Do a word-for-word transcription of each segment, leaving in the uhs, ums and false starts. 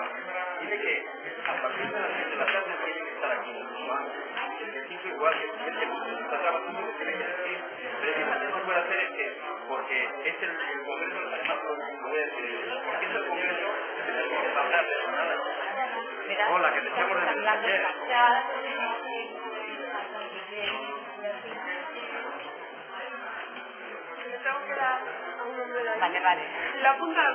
Dice que a partir de las seis de la tarde tiene que estar aquí. El ejercicio igual que el que está trabajando lo tiene que decir. Precisamente no puede hacer es que, porque es el, el Congreso, además lo voy a decir, porque es el Congreso, tenemos que hablar de nada. Hola, que te echamos de menos ayer. Le tengo que dar a un número ahí. Vale, vale. ¿Lo apuntan?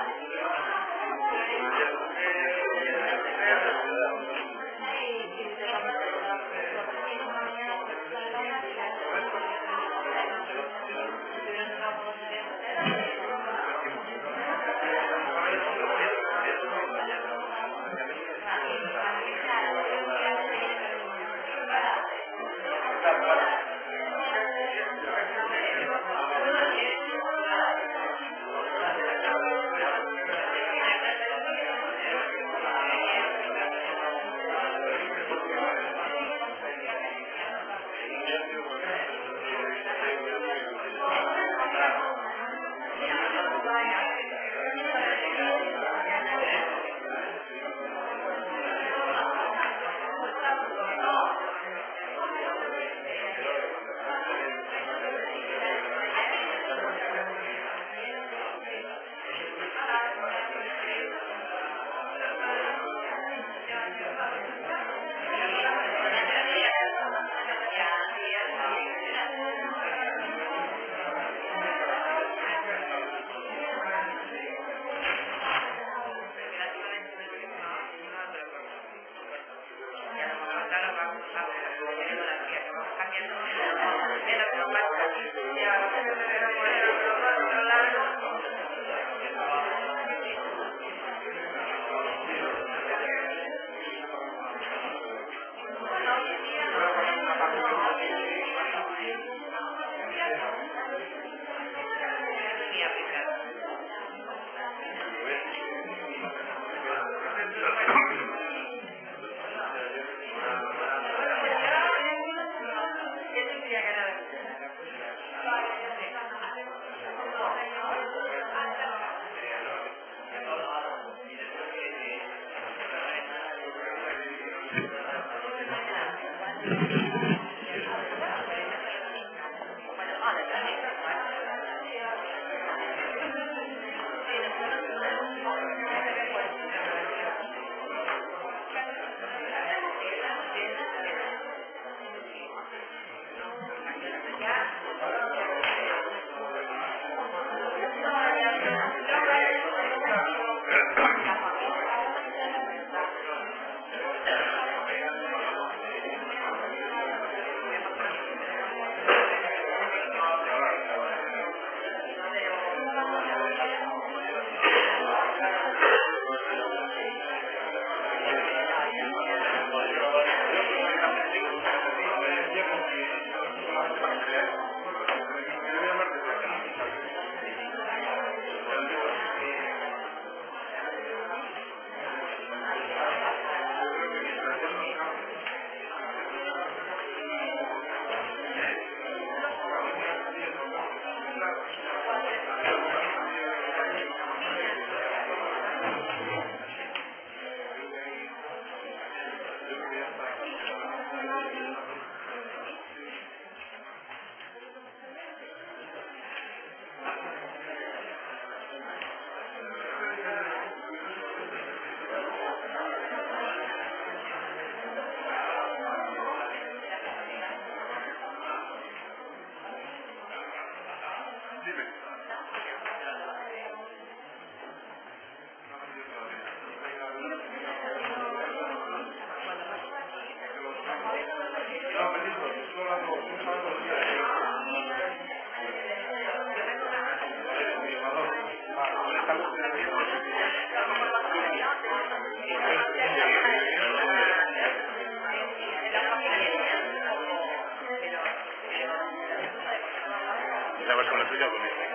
¿Estabas con la tuya o con esta?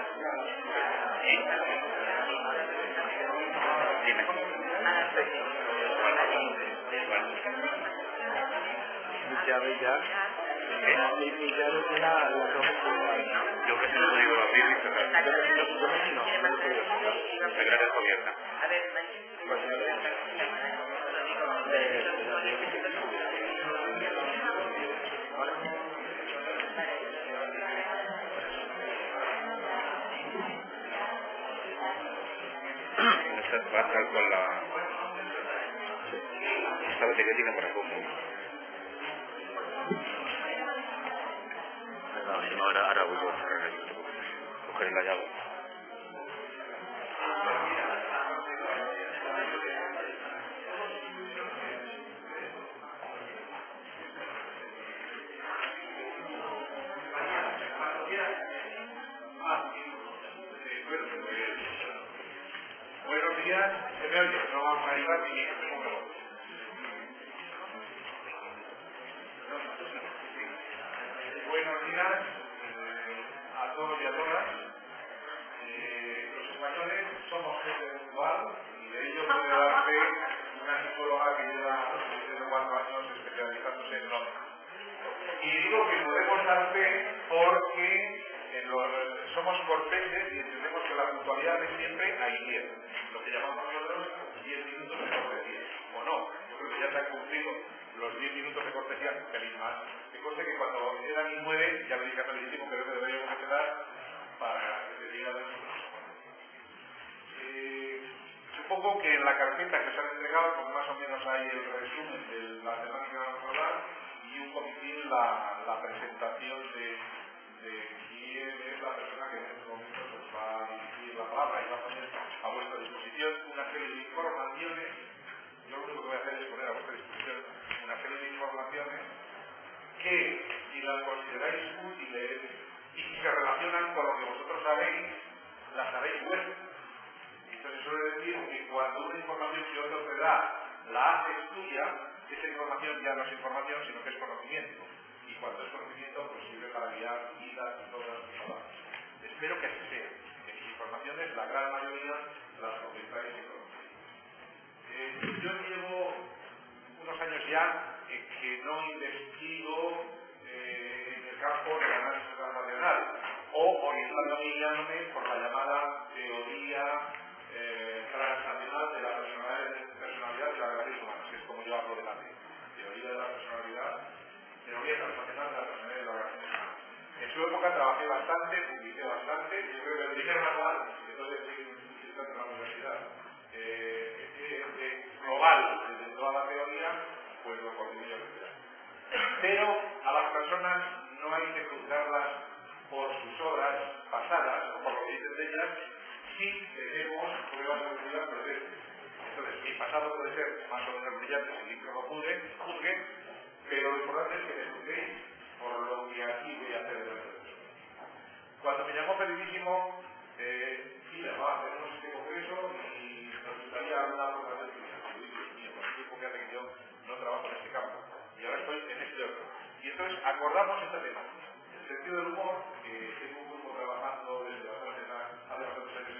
¿Sí? Dime. Mi llave ya. Mi, mi llave era la roja. Yo que se lo digo abrir y cerrar. Yo me no, no lo podía cerrar. La gran es abierta. A ver, Esta va tal cual la... Esta batería tiene para poco. No, si no, ahora, ahora voy a cerrar ahí. Cogeré la llave. Buenos días, se me oye, no vamos a ayudar ni Buenos días eh, a todos y a todas. Eh, los españoles somos gente puntual y de ello puede dar fe una psicóloga que lleva desde cuatro años especializándose en Londres. Y digo que podemos dar fe porque en los, somos corteses y entendemos que la puntualidad es siempre a diez, lo que llamamos nosotros diez minutos de cortesía, o no, yo creo que ya se han cumplido los diez minutos de cortesía, un pelín más, que conste que cuando eran y nueve, ya lo dije hace muchísimo, creo que deberíamos quedar para que se diga de nosotros. Eh, supongo que en la carpeta que se han entregado, pues más o menos hay el resumen de la temática que vamos a hablar y un poquitín la, la presentación de, de quién es la persona que en este momento pues, va a dirigir la palabra y va a poner a vuestra disposición una serie de informaciones. Yo lo único que voy a hacer es poner a vuestra disposición una serie de informaciones que, si las consideráis útiles y si se relacionan con lo que vosotros sabéis, las sabéis vuestras. Entonces suele decir que cuando una información que otro te da la haces tuya, esa información ya no es información, sino que es conocimiento. Y cuando es conocimiento, pues sirve para guiar vidas y todas las cosas. Espero que así sea, que mis informaciones, la gran mayoría, las convirtáis en conocimiento. Eh, yo llevo unos años ya eh, que no investigo eh, en el campo del análisis transnacional o orientándome y guiándome por la llamada teoría eh, transnacional de la personalidad, personalidad de las relaciones humanas, que es como yo hablo de la teoría, teoría de la personalidad, teoría transnacional de la personalidad de las relaciones humanas. En su época trabajé bastante, publiqué bastante, yo creo que el primer manual, que todavía estoy en la universidad, eh, eh, eh, global de toda la teoría, pues lo coordino yo. Pero a las personas no hay que juzgarlas por sus obras pasadas o por lo que dicen de ellas, si tenemos pruebas objetivas presentes. Entonces, mi pasado puede ser más o menos brillante sin que lo juzgue, juzgue, pero lo importante es que me juzguéis por lo que aquí voy a hacer de eso. Cuando me llamó Pedidísimo, eh, mira, va, tenemos este congreso y nos gustaría una aportación tuya. Y digo, mío, con el tiempo que hace que yo no trabajo en este campo. Y ahora estoy en este otro. Y entonces acordamos esta temática. El sentido del humor, que tengo un grupo trabajando desde bastante, hace bastantes años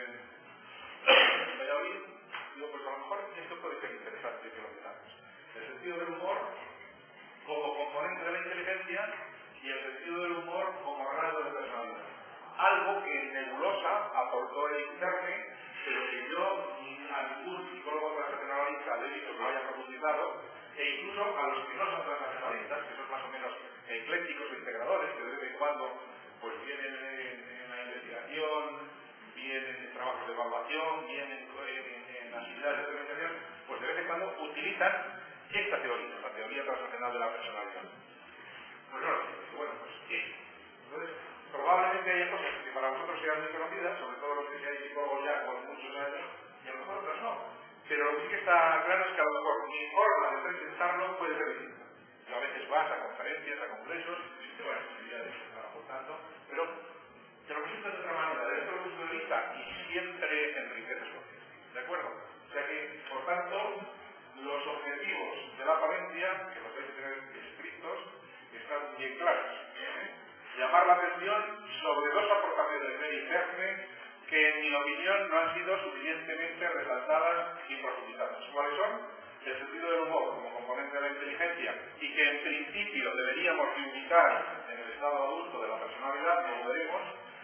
en Valladolid, digo, pues a lo mejor esto puede ser interesante que lo metamos. El sentido del humor como componente de la inteligencia y el sentido del humor como rasgo de personalidad. Algo que en Nebulosa aportó el Interne, pero que yo a ningún psicólogo transnacionalista le he visto que lo haya profundizado, e incluso a los que no son transnacionalistas, que son más o menos eclécticos o integradores, que de vez en cuando pues vienen en, en la investigación, vienen en trabajos de evaluación, vienen en, en actividades de organización, pues de vez en cuando utilizan esta teoría, la teoría transnacional de la personalidad. Pues no lo sé, bueno, pues ¿qué? Entonces, probablemente haya cosas que para vosotros sean muy conocidas, sobre todo los que seáis psicólogos ya con muchos años, y a lo mejor otras no. Pero lo que sí que está claro es que a lo mejor mi forma de presentarlo puede ser distinta. Yo a veces vas a conferencias, a congresos, y te buenas posibilidades que están aportando, pero te lo presento de otra manera, desde otro punto de vista, y siempre enriqueces lo que es. ¿De acuerdo? O sea que, por tanto, los objetivos de la ponencia, que los hay que tener escritos, están bien claros. ¿eh? Llamar la atención sobre dos aportaciones de Interne que en mi opinión no han sido suficientemente resaltadas y profundizadas. ¿Cuáles son? El sentido del humor como componente de la inteligencia y que en principio deberíamos de ubicar en el estado adulto de la personalidad, como veremos,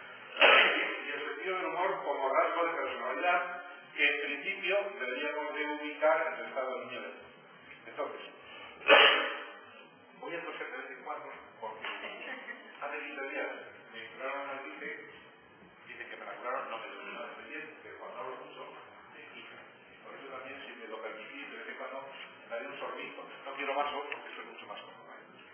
y el sentido del humor como rasgo de personalidad que en principio deberíamos de ubicar en el estado de niño. Entonces, voy a toser de vez en cuando porque hace quince días me curaron una gripe. Dicen que me la curaron, no me duele nada pendiente, pero cuando hablo mucho, me vaso, porque eso es mucho más cómodo.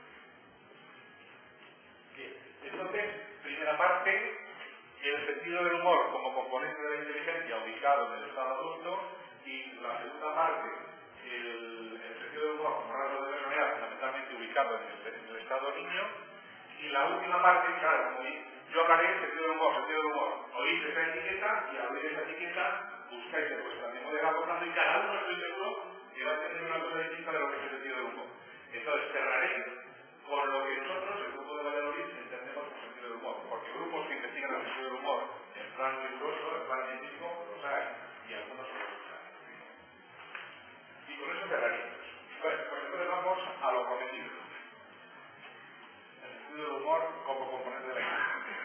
Bien, entonces, primera parte, el sentido del humor como componente de la inteligencia ubicado en el estado adulto, y la segunda parte, el, el sentido del humor como rasgo de personalidad fundamentalmente ubicado en el, en el estado niño, y la última parte, claro, como yo hablaré del sentido del humor, sentido del humor, oís esa etiqueta y al oír esa etiqueta buscáis en vuestra memoria acordando y cada uno estoy seguro que va a tener una cosa distinta de lo que es el sentido del humor. Entonces cerraré con lo que nosotros, el grupo de Valladolid, entendemos por sentido del humor, porque grupos que investigan el sentido del humor en plan riguroso, en plan científico, los hay, y algunos no los hay. Y con eso cerraríamos. Bueno, pues entonces vamos a lo prometido. El sentido del humor como componente de la inteligencia.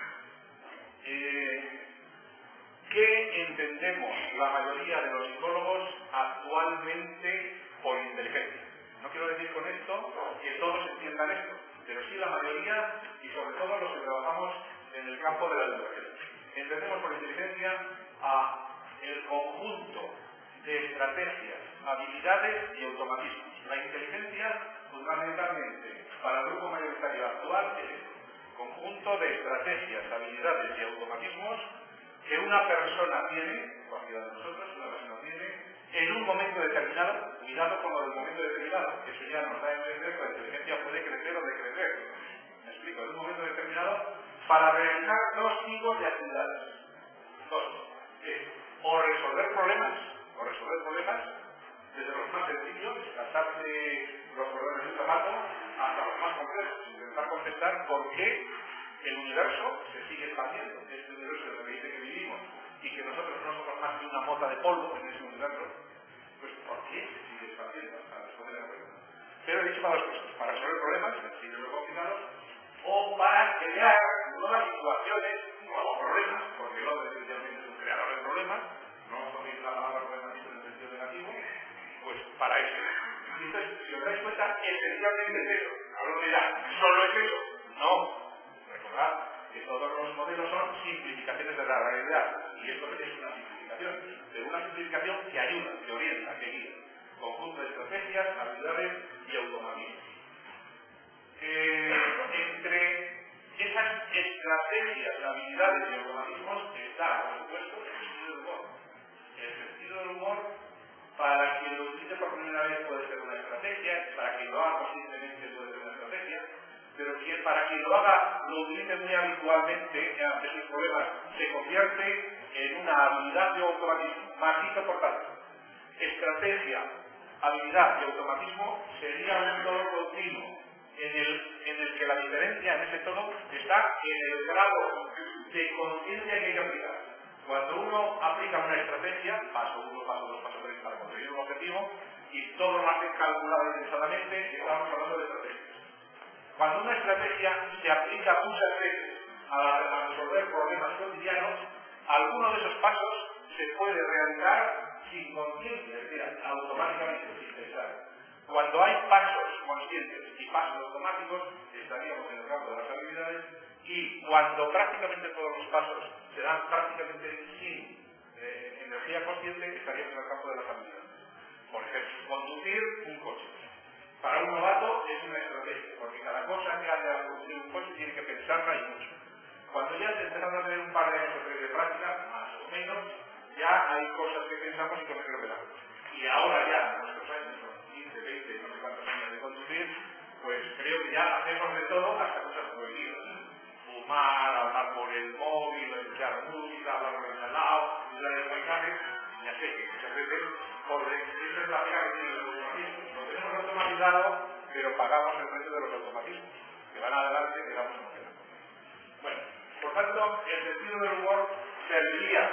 Eh, ¿Qué entendemos la mayoría de los psicólogos actualmente por inteligencia? No quiero decir con esto que todos entiendan esto, pero sí la mayoría y sobre todo los que trabajamos en el campo de la educación. Entendemos por inteligencia a el conjunto de estrategias, habilidades y automatismos. La inteligencia, fundamentalmente, para el grupo mayoritario actual, es el conjunto de estrategias, habilidades y automatismos que una persona tiene, cualquiera de nosotros, una persona tiene, en un momento determinado, cuidado con lo del momento determinado, que eso ya nos da a entender que la inteligencia puede crecer o decrecer. Me explico, en un momento determinado, para realizar dos tipos de actividades. Dos. Es o resolver problemas, o resolver problemas, desde los más sencillos, gastarse los problemas de un zapato, hasta los más complejos, intentar contestar por qué el universo se sigue expandiendo. Este universo en el que dice que vivimos y que nosotros no somos más que una mota de polvo en ese universo, pues ¿por qué se sigue expandiendo? Para responder a la pregunta. Pero he dicho para dos cosas, para resolver problemas, sencillos o complicados, o para crear nuevas situaciones o problemas, porque el hombre definitivamente es un creador de problemas, no toméis la palabra problemático en el sentido negativo, pues para eso. Y entonces, si os dais cuenta, esencialmente es eso. Ahora me dirá, ¿solo es eso? No. Recordad que todos los modelos son simplificaciones de la realidad, y esto es una simplificación, pero una simplificación que ayuda, que orienta, que guía. Conjunto de estrategias, habilidades y automatismos. Eh, entre esas estrategias, habilidades y automatismos está, por supuesto, el sentido del humor. El sentido del humor, para quien lo utilice por primera vez puede ser una estrategia, para quien lo haga conscientemente puede ser una estrategia, pero quien, para quien lo haga, lo utilice muy habitualmente ante sus problemas, se convierte en una habilidad de automatismo. Matizo por tanto. Estrategia, habilidad y automatismo sería un todo continuo en el, en el que la diferencia en ese todo está en el grado de conciencia que hay que aplicar. Cuando uno aplica una estrategia, paso uno, paso dos, paso tres para conseguir un objetivo, y todo lo hace calculado y pensadamente, estamos hablando de estrategias. Cuando una estrategia se aplica muchas veces a, a resolver problemas cotidianos, alguno de esos pasos se puede realizar sin conciencia, es decir, automáticamente, sin pensar. Cuando hay pasos conscientes y pasos automáticos, estaríamos en el campo de las habilidades, y cuando prácticamente todos los pasos se dan prácticamente sin eh, energía consciente, estaríamos en el campo de las habilidades. Por ejemplo, conducir un coche. Para un novato es una estrategia, porque cada cosa que hace al conducir un coche tiene que pensarla y mucho. Cuando ya se empiezan a tener un par de años o tres de práctica, más o menos, ya hay cosas que pensamos y cosas que no pensamos. Y ahora ya, en nuestros años, quince, veinte, no sé cuántos años de conducir, pues creo que ya hacemos de todo hasta cosas prohibidas. Fumar, hablar por el móvil, escuchar música, hablar por el lado, mirar el paisaje, ya sé que muchas veces, por esa es la pega que tiene el automatismo. Lo tenemos automatizado, pero pagamos el precio de los automatismos, que van adelante y quedamos en lo que no. Bueno, por tanto, el sentido del humor serviría,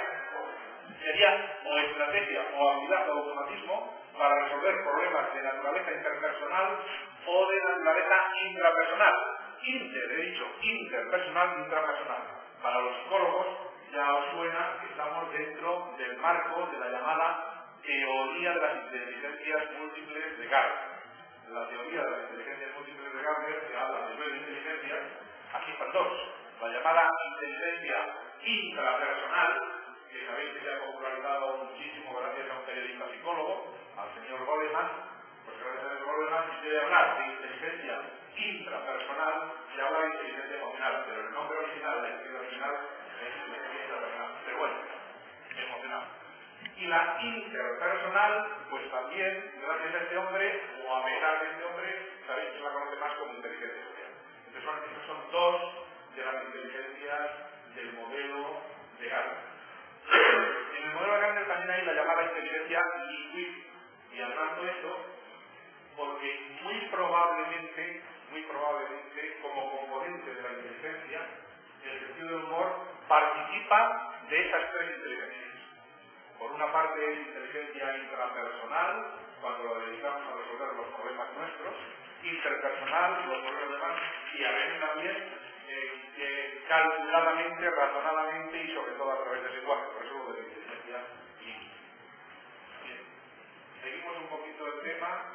sería o estrategia o habilidad o automatismo para resolver problemas de naturaleza interpersonal o de naturaleza intrapersonal. Inter, he dicho, interpersonal y intrapersonal. Para los psicólogos ya os suena que estamos dentro del marco de la llamada teoría de las inteligencias múltiples de Gardner. La teoría de las inteligencias múltiples de Gardner, que habla de nueve inteligencias, aquí están dos. La llamada inteligencia intrapersonal, que sabéis que se ha popularizado muchísimo gracias a un periodista psicólogo, al señor Goleman. Pues gracias al señor Goleman de hablar de inteligencia intrapersonal, se habla de inteligencia emocional, pero el nombre original, la inteligencia original, es inteligencia intrapersonal. Pero bueno, emocional. Y la interpersonal, pues también, gracias a este hombre, o a pesar de este hombre, sabéis que se la conoce más como inteligencia social. Entonces, son, estas son dos de las inteligencias del modelo de Gardner. En el modelo de Gardner también hay la llamada inteligencia lingüística. Y además esto, porque muy probablemente, muy probablemente, como componente de la inteligencia, el sentido del humor participa de esas tres inteligencias. Por una parte es inteligencia intrapersonal, cuando lo dedicamos a resolver los problemas nuestros, interpersonal, los problemas demás, y a veces también eh, eh, calculadamente, razonadamente y sobre todo a través del lenguaje, por eso lo de la inteligencia lingüística. Bien, seguimos un poquito el tema.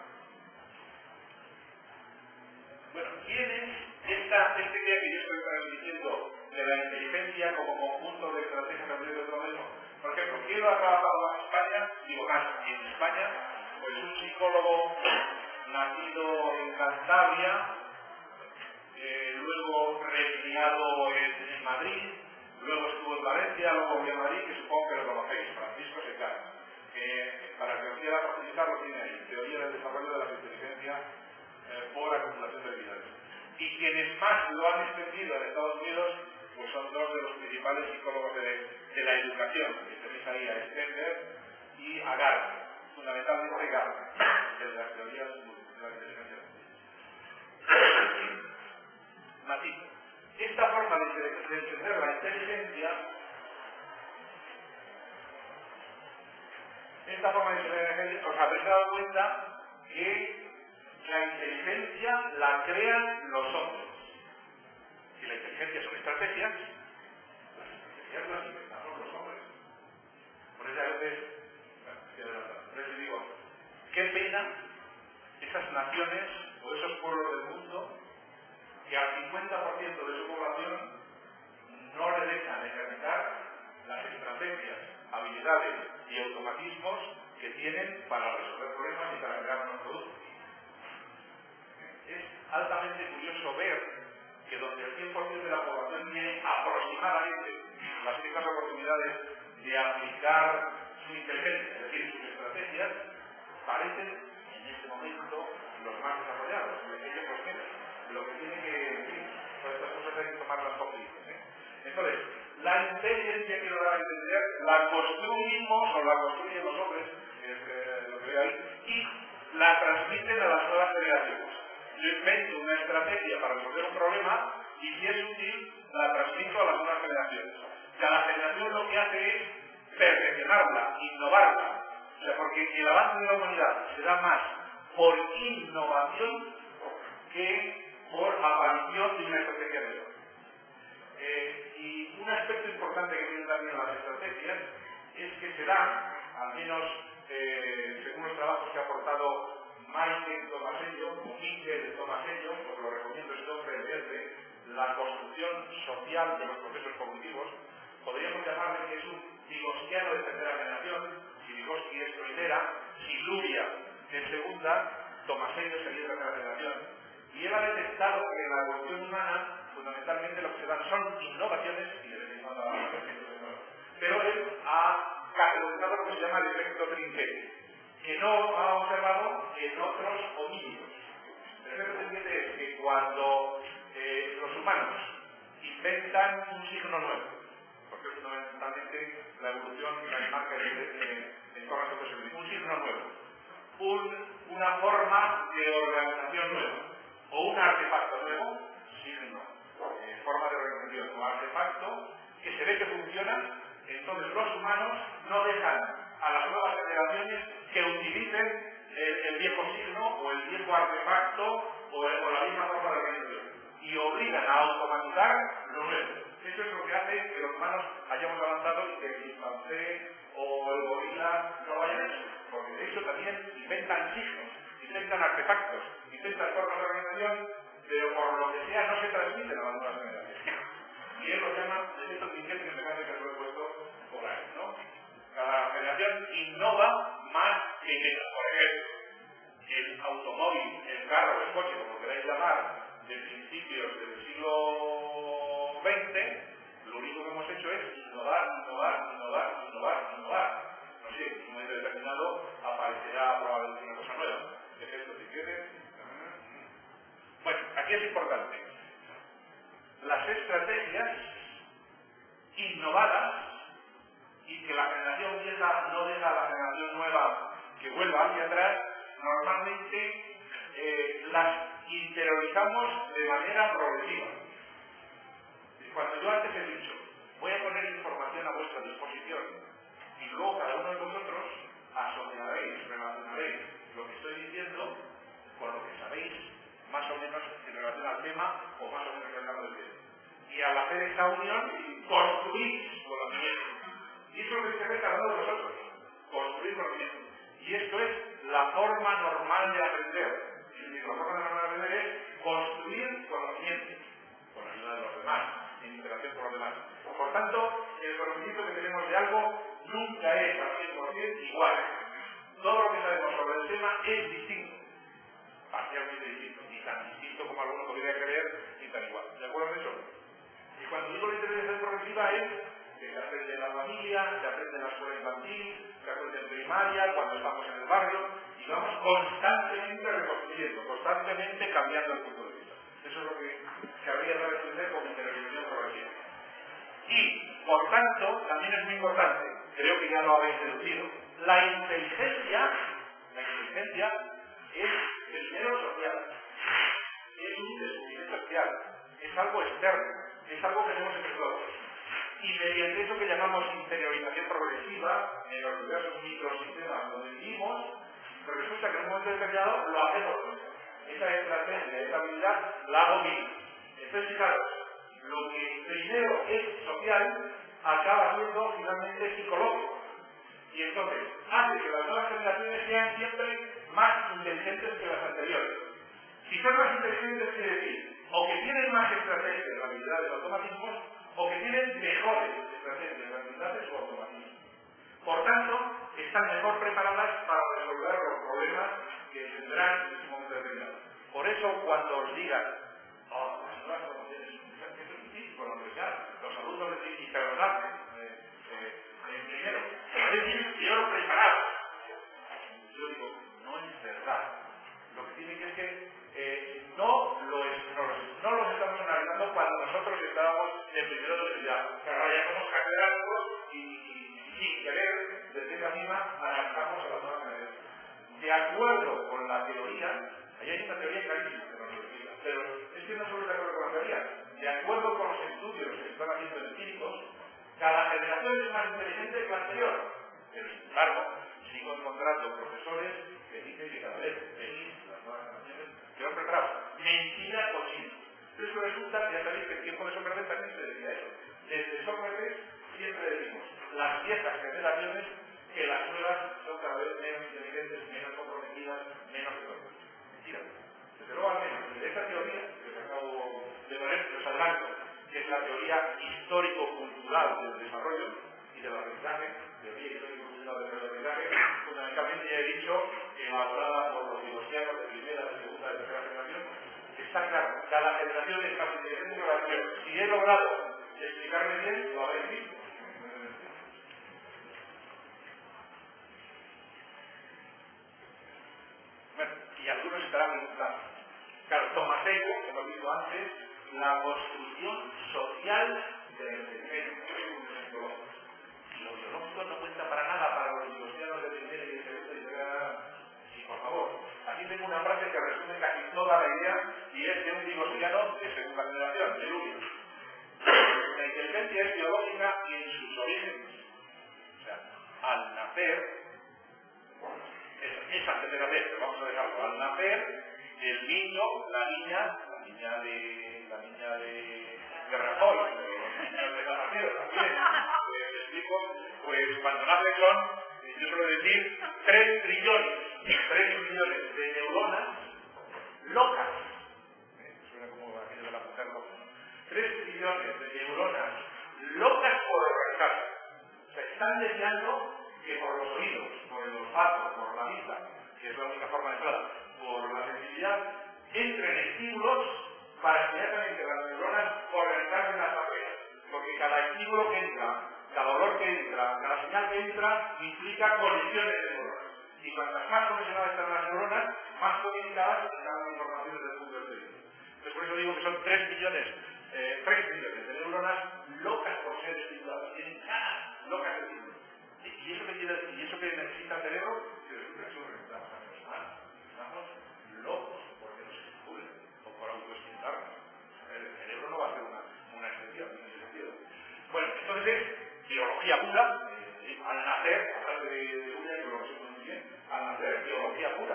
Bueno, ¿quién es esta, este idea que yo estoy transmitiendo de la inteligencia como conjunto de estrategias de otro modelo? Por ejemplo, ¿quién lo ha trabajado más en España? Digo más, en España, pues un psicólogo nacido en Cantabria, eh, luego recriado en, en Madrid, luego estuvo en Valencia, luego volvió a Madrid, que supongo que lo conocéis, Francisco Secano, que para que os quiera profundizar lo tiene ahí, teoría del desarrollo de las inteligencias eh, por acumulación de evidencia. Y quienes más lo han extendido en Estados Unidos, pues son dos de los principales psicólogos de, de la educación, que tenéis ahí a Stender y a Gardner, fundamentalmente Gardner, de las teorías de la inteligencia. Matizo. Esta forma de, de entender la inteligencia, esta forma de entender la inteligencia, os habréis dado cuenta que la inteligencia la crean los hombres. Si la inteligencia son estrategias, las estrategias las inventamos los hombres. Por eso a veces, bueno, estoy adelantando, por eso digo, qué pena esas naciones o esos pueblos del mundo que al cincuenta por ciento de su población no le dejan ejercitar las estrategias, habilidades y automatismos que tienen para resolver problemas y para crear nuevos productos. Es altamente curioso ver que donde el cien por ciento de la población tiene aproximadamente las mismas oportunidades de aplicar su inteligencia, es decir, sus estrategias, parecen en este momento los más desarrollados, ellos los menos. Lo que tiene que, en fin, todas estas cosas hay que tomarlas con pinzas, ¿eh? Entonces, la inteligencia que nos da a entender, la construimos o la construyen los hombres, es eh, lo que veo ahí, y la transmiten a las nuevas generaciones. Yo invento una estrategia para resolver un problema y si es útil, la transmito a las nuevas generaciones. Cada generación lo que hace es perfeccionarla, innovarla. O sea, porque el avance de la humanidad se da más por innovación que por aparición de una estrategia nueva. Eh, y un aspecto importante que tienen también las estrategias es que se dan, al menos eh, según los trabajos que ha aportado Michael Tomasello, o Michael Tomasello, os lo recomiendo este hombre leerle, la construcción social de los procesos cognitivos, podríamos llamarle que es un vygotsiano de tercera generación, si Vygotsky es primera, si Luria es segunda, Tomasello sería tercera generación. Y él ha detectado que en la evolución humana, fundamentalmente lo que se dan son innovaciones, y de vez en cuando hablamos de nuevas, pero él ha categorizado lo que se llama el efecto trinquete, que no ha observado en otros homínidos. El efecto trinquete es que cuando eh, los humanos inventan un signo nuevo, porque es fundamentalmente la evolución la marca en torno a nosotros, un signo nuevo, un, una forma de organización nueva, o un artefacto nuevo, signo, eh, forma de organización o artefacto, que se ve que funciona, entonces los humanos no dejan a las nuevas generaciones que utilicen el, el viejo signo o el viejo artefacto o, el, o la misma forma de organización y obligan a automatizar lo nuevo. Eso es lo que hace que los humanos hayamos avanzado y que el chimpancé o el gorila no lo hayan hecho, porque de hecho también inventan signos, inventan artefactos, inventan formas de organización, pero por lo que sea no se transmiten a las nuevas generaciones. Y él lo llama efecto trinquete, que me parece que lo he puesto por ahí, ¿no? Cada generación innova más que inventa. Por ejemplo, el automóvil, el carro, el coche, como queráis llamar, de principios del siglo veinte, lo único que hemos hecho es innovar, innovar, innovar, innovar, innovar. No sé, en un momento determinado aparecerá probablemente una cosa nueva. Efecto si quieres. Bueno, aquí es importante. Las estrategias innovadas y que la generación vieja no deja a la generación nueva que vuelva hacia atrás, normalmente eh, las interiorizamos de manera progresiva. Cuando yo antes he dicho, voy a poner información a vuestra disposición y luego cada uno de vosotros asociaréis, relacionaréis lo que estoy diciendo con lo que sabéis más o menos en relación al tema o más o menos en relación al tema. Y al hacer esa unión, construís conocimiento. Y eso es lo que se ve cada uno de vosotros, construir conocimiento. Y esto es la forma normal de aprender. Y la forma normal de aprender es construir conocimiento, con la ayuda de los demás, en interacción con los demás. Por tanto, el conocimiento que tenemos de algo nunca es al cien por cien igual. Todo lo que sabemos sobre el tema es distinto, parcialmente distinto, ni tan distinto como alguno podría creer, ni tan igual. ¿De acuerdo en eso? Y cuando digo la intervención progresiva es que se aprende en la familia, se aprende en la escuela infantil, se aprende en primaria, cuando estamos en el barrio, y vamos constantemente reconstruyendo, constantemente cambiando el punto de vista. Eso es lo que cabría entender como intervención progresiva. Y, por tanto, también es muy importante, creo que ya lo habéis deducido, la inteligencia, la inteligencia es primero social, es un descubrimiento social, es algo externo, es algo que tenemos entre todos. Y mediante eso que llamamos interiorización progresiva, en los diversos microsistemas donde vivimos, resulta que en un momento determinado lo hacemos. Esa estrategia, esa habilidad, la hago mía. Entonces, fijaros, lo que primero es social, acaba siendo finalmente psicológico. Y entonces, hace que las nuevas generaciones sean siempre más inteligentes que las anteriores. Si son más inteligentes, quiere decir, o que tienen más estrategias, habilidades o automatismos, o que tienen mejores estrategias, habilidades o automatismos. Por tanto, están mejor preparadas para resolver los problemas que tendrán en ese momento determinado. Por eso, cuando os digan, oh, las nuevas formaciones, que es difícil con la universidad, los alumnos de física los hacen, eh, eh, primero, es decir, peor preparados. Yo digo, no es verdad. Lo que tiene que es que eh, no, lo es, no, los, no los estamos analizando cuando nosotros estábamos en primero de universidad. Que ahora ya somos catedráticos y, y sin querer, desde esa misma, analizamos a las nuevas generaciones. De acuerdo con la teoría, ahí hay una teoría clarísima que nos lo explica, pero es que no solo de acuerdo con la teoría, de acuerdo con los estudios que se están haciendo empíricos, cada generación es más inteligente que la anterior. Pero sin embargo, sigo encontrando profesores que dicen que cada vez venís las nuevas generaciones peor preparados. Mentira continua. Eso resulta, ya sabéis que en tiempo de Sócrates también se decía eso. Desde Sócrates siempre decimos, las viejas generaciones, que las nuevas son cada vez menos inteligentes, menos comprometidas, menos económicas. Mentira. Desde luego, al menos, desde esa teoría que os acabo de poner, os adelanto, que es la teoría histórico-cultural del desarrollo y del aprendizaje, teoría histórico-cultural del aprendizaje, fundamentalmente ya he dicho, elaborada por los vigosianos de primera, de segunda, de tercera generación, está claro, cada generación es más inteligente que la anterior. Si he logrado explicarme bien, lo habéis visto. Bueno, y algunos estarán preguntando. Claro, Tomaseco, que hemos visto antes, la construcción social del elemento. Y lo biológico no cuenta para nada para los vigosianos de primera y de segunda y tercera. Sí, por favor. Aquí tengo una frase que resume casi toda la idea y es de un vigosiano de segunda generación, de Lubin. La inteligencia es biológica y en sus orígenes. O sea, al nacer, es, es antes de nacer, pero vamos a dejarlo, al nacer, el niño, la niña, la niña de, la niña de, de Rajoy, los niños de Zapatero también, ¿me explico? Pues cuando nacen son, yo suelo decir, tres trillones, tres trillones de neuronas locas. ¿Eh? Suena como aquello de la mujer loca. Tres trillones de neuronas locas por arrancar. O sea, están deseando que por los oídos, por el olfato, por la vista, que es la única forma de entrada, actividad, entren estímulos para inmediatamente las neuronas organizarse en las tareas. Porque cada estímulo que entra, cada olor que entra, cada señal que entra, implica conexiones de neuronas. Y cuantas más conexionadas están las neuronas, más codificadas están las informaciones del mundo exterior. Entonces, por eso digo que son tres millones, eh, tres millones de neuronas locas por ser estimuladas. Tienen ganas locas de estímulos. ¿Y eso que, quiere, y eso que necesita el cerebro? Que resulta que eso lo necesitamos a los humanos. Estamos locos porque nos estimulen o por autoestimularnos. El cerebro no va a ser una, una excepción en ese sentido. Bueno, entonces es biología pura. Eh, al nacer, aparte de, de Julia, que lo resume muy bien, al nacer, biología pura.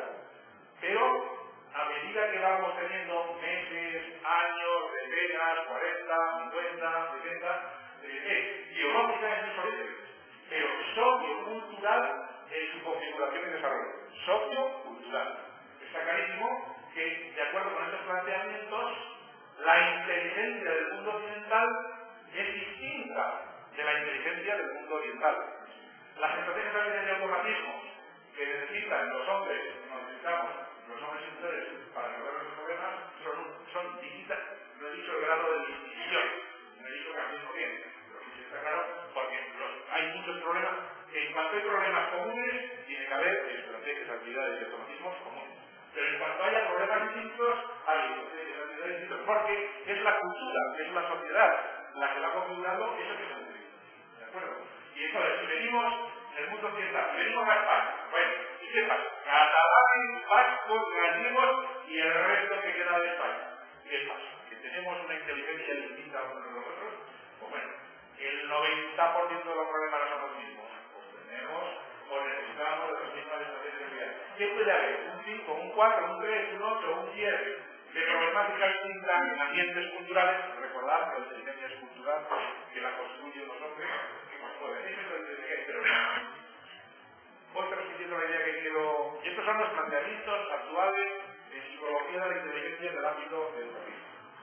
Pero a medida que vamos teniendo meses, años, decenas, cuarenta, cincuenta, sesenta, eh, es biológica en sus orígenes, pero sociocultural en su configuración y desarrollo. Sociocultural. Está clarísimo que, de acuerdo con estos planteamientos, la inteligencia del mundo occidental es distinta de la inteligencia del mundo oriental. Las estrategias de automatismo que necesitan los hombres, que necesitamos los hombres y mujeres para resolver nuestros problemas, son, son distintas. No he dicho el grado de distinción, no he dicho que al mismo tiempo, pero sí está claro, porque los, hay muchos problemas. En cuanto hay problemas comunes, tiene que haber estrategias, habilidades y automatismos comunes. Pero en cuanto haya problemas distintos, hay estrategias, habilidades distintas, porque es la cultura, es la sociedad la que va configurando eso que se necesita. ¿De acuerdo? Y entonces, si venimos en el mundo occidental, si venimos a España, bueno, ¿y qué pasa? Catalanes, vascos, gallegos y el resto que queda de España. ¿Qué pasa? ¿Que tenemos una inteligencia distinta a unos de los otros? Pues bueno, el noventa por ciento de los problemas no son los mismos. Pues tenemos o necesitamos de las mismas estrategias. ¿Qué puede haber? Un cinco, un cuatro, un tres, un ocho, un diez de problemáticas distintas en ambientes culturales. Recordad que la inteligencia es cultural, que la construyen los hombres, que nos pueden. Eso es la inteligencia, pero no. Voy transmitiendo la idea que quiero. Y estos son los planteamientos actuales en psicología de la inteligencia en el ámbito educativo.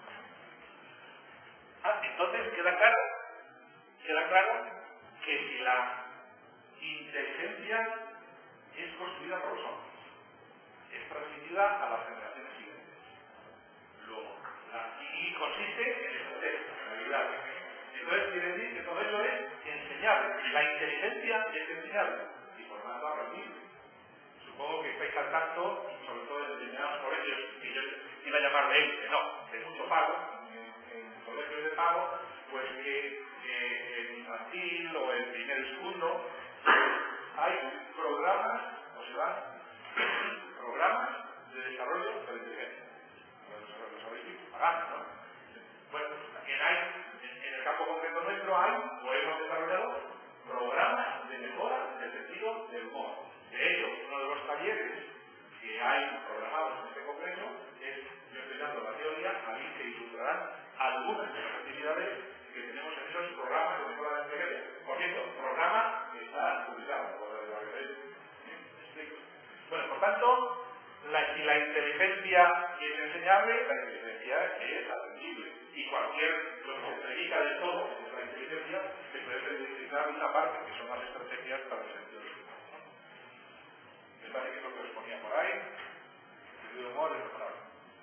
Ah, entonces queda claro, queda claro que si la inteligencia es construida por los hombres, es transmitida a las generaciones siguientes. Luego, la, y consiste en estrategias, en habilidades. Entonces quiere decir que todo eso es enseñable. La inteligencia es enseñable. Y por tanto aprendible. Supongo que estáis al tanto, sobre todo en determinados colegios, que yo iba a llamarle élite, no, de mucho pago, en, en colegios de pago, pues que eh, en infantil o en primer segundo hay programas, o se dan programas de desarrollo de la inteligencia. Los habéis visto, pagando, ¿no? Bueno, pues también hay, en, en el campo concreto nuestro hay, o hemos desarrollado programas de mejora del sentido del humor. De hecho, uno de los talleres que hay programados en este congreso es, yo estoy dando la teoría, a mí se ilustrarán algunas de las actividades que tenemos en esos programas de mejora de la inteligencia. Por cierto, programa que está publicado por el Barrio. Bueno, por tanto, la, si la inteligencia es enseñable, la inteligencia es aprendible. Y cualquier, lo que se predica de todo, que es la inteligencia, se puede predicar una parte, que son las estrategias para el sentido del humor. Me parece que es lo que os ponía por ahí. El sentido del humor es mejorable.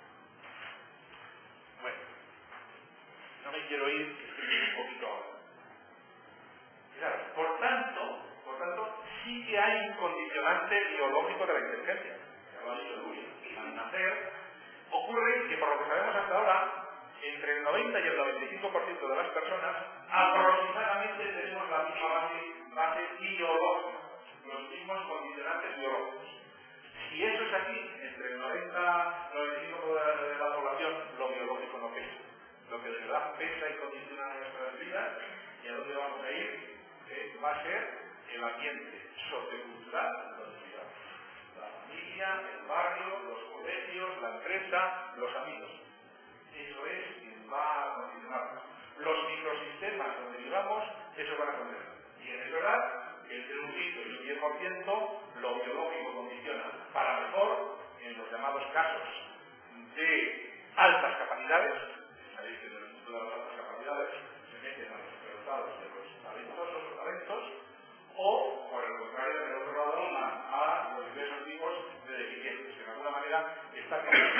Bueno, no me quiero ir un poquito ahora. Claro, por tanto, por tanto, sí que hay un condicionante biológico de la inteligencia. Ya lo ha dicho Luis. Al nacer, ocurre que por lo que sabemos hasta ahora, entre el noventa y el noventa y cinco por ciento de las personas aproximadamente tenemos la misma base, base biológica, los mismos condicionantes biológicos. Si eso es así, entre el noventa y el noventa y cinco por ciento de la población, lo biológico no pesa. Lo que de verdad pesa y condiciona nuestras vidas y a dónde vamos a ir, eh, va a ser el ambiente sociocultural donde vivamos. La familia, el barrio, los colegios, la empresa, los amigos. Eso es quien va a condicionarnos. Los microsistemas donde vivamos, eso van a condicionar. Y es verdad que entre un cinco y un diez por ciento lo biológico condiciona para mejor en los llamados casos de altas capacidades. Sabéis que en el mundo de las altas capacidades se meten a los superdotados y a los talentosos o talentos, o por el contrario, del otro lado, a, a los diversos tipos de deficiencias, que de alguna manera están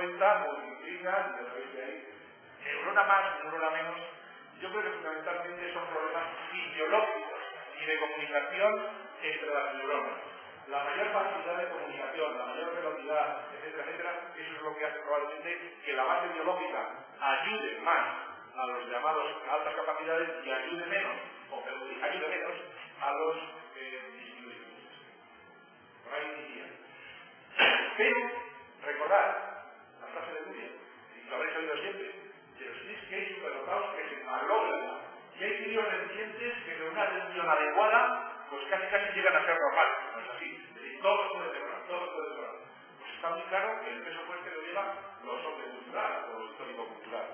cuenta, multiplican, y lo veis de ahí, neurona más, neurona menos. Yo creo que fundamentalmente son problemas fisiológicos y de comunicación entre las neuronas. La mayor facilidad de comunicación, la mayor velocidad, etcétera, etcétera, eso es lo que hace probablemente que la base biológica ayude más a los llamados altas capacidades y ayude menos, o ayude menos a los eh, disminuidos. Por ahí iría. Pero, recordad la frase de Luria, y lo habréis oído siempre, de los tienes que hay superdotados que se malogran, y hay críos deficientes que de una atención adecuada pues casi casi llegan a ser normales, no es así, es decir, todos pueden mejorar, todos pueden mejorar. Pues está muy claro que el peso fuerte lo lleva lo sociocultural o lo histórico-cultural.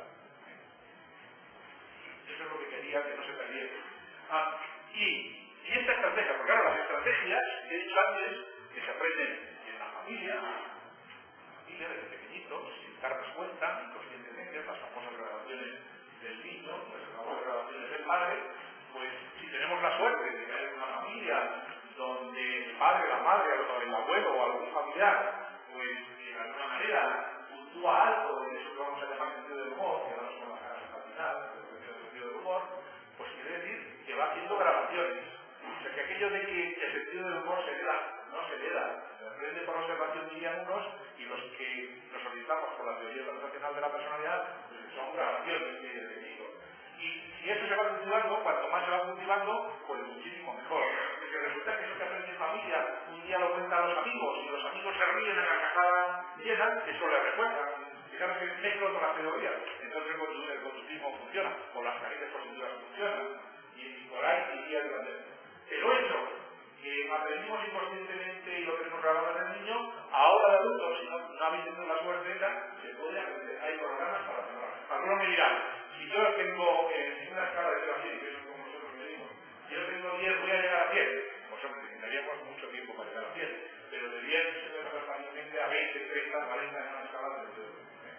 Eso es lo que quería que no se perdiera. Ah, y, y esta estrategia, porque claro, las estrategias que he dicho antes, que se aprenden en la familia, en la familia desde pequeñitos, sin darnos cuenta, inconscientemente, las famosas grabaciones del niño, las famosas grabaciones del padre, pues si tenemos la suerte de que haya una familia donde el padre, la madre, o el abuelo o algún familiar, pues de alguna manera puntúa algo de eso que vamos a llamar el sentido del humor, que ahora son las caras al final, el sentido del humor, pues quiere decir que va haciendo grabaciones. O sea que aquello de que el sentido del humor se hereda, no se hereda, se aprende por observación dirían unos, y los que nos orientamos por la teoría transnacional de la personalidad, pues son grabaciones que hay de técnico. Y si eso se va cultivando, cuanto más se va cultivando, pues muchísimo mejor. Porque resulta que eso que aprende en familia, un día lo cuenta a los amigos, y los amigos se ríen en la carcajada llena, eso le recuerda. Fijaros que mezclo con las teorías, entonces el conductismo funciona, o las caricias positivas funcionan, y por ahí iría el grande. Pero eso, que aprendimos inconscientemente y lo tenemos grabado en el niño, ahora de adultos, si no, no habéis tenido la suerte, se puede aprender. Hay programas para hacerlo. Algunos me dirán, si yo tengo eh, una escala de cero a cien, que es como nosotros medimos, si yo tengo diez, voy a llegar a cien. Pues hombre, necesitaríamos mucho tiempo para llegar a cien. Pero de diez se puede pasar fácilmente a veinte, treinta, cuarenta en una escala de cero. ¿eh?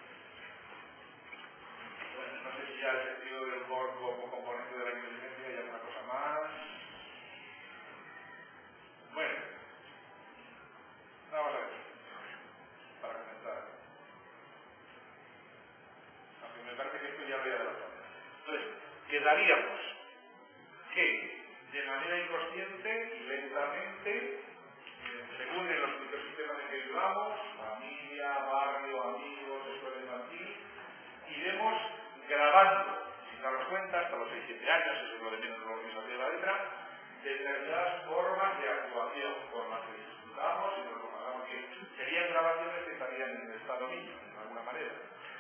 Bueno, no sé si ya el sentido del humor como componente de la inteligencia hay alguna cosa más. Bueno, vamos a ver, para comentar. Aunque me parece que esto ya lo he adelantado. Entonces, quedaríamos que, de manera inconsciente y lentamente, eh, según en los microsistemas en que vivamos, familia, barrio, amigos, escuela infantil, iremos grabando, sin darnos cuenta, hasta los seis siete años, eso es lo de menos lo que se de la letra, determinadas formas de actuación con las que disfrutamos y nos recordamos que serían grabaciones que estarían en el estado niño, de alguna manera.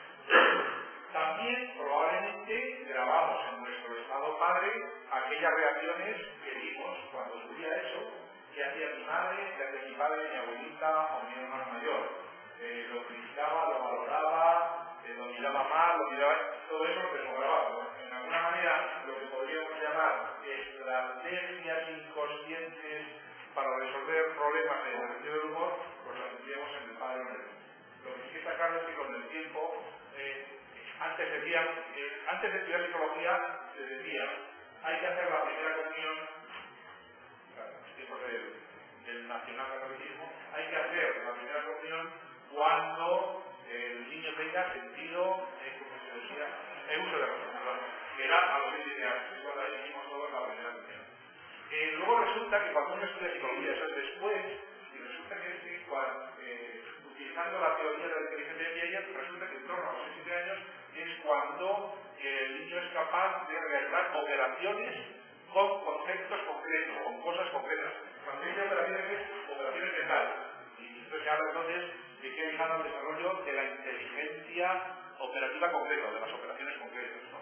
También probablemente grabamos en nuestro estado padre aquellas reacciones que vimos cuando ocurría eso, que hacía mi madre, que hacía mi padre, mi abuelita o mi hermano mayor. Eh, lo criticaba, lo valoraba, eh, lo miraba mal, lo miraba... Todo eso lo tenemos grabado. En alguna manera, lo que podríamos llamar estrategias inconscientes para resolver problemas en el sentido del humor, pues las tendríamos en el padre o en el niño. Lo que sí que está claro es que con el tiempo, eh, antes decían, eh, antes de estudiar psicología, se decía, hay que hacer la primera comunión, claro, en los tiempos del, del nacionalcatolicismo, hay que hacer la primera comunión cuando el niño tenga sentido, eh, como se decía, el uso de razón, que era a los diecisiete años, es cuando hicimos todos la primera comunión. Eh, luego resulta que cuando uno estudia psicología, eso es después, y resulta que sí, cuando, eh, utilizando la teoría de la inteligencia de ella, resulta que en torno a los diecisiete años es cuando el niño es capaz de realizar operaciones con conceptos concretos, con cosas concretas. Cuando dice operaciones es operaciones mentales. Y entonces se habla entonces de que hay el desarrollo de la inteligencia operativa concreta, de las operaciones concretas, ¿no?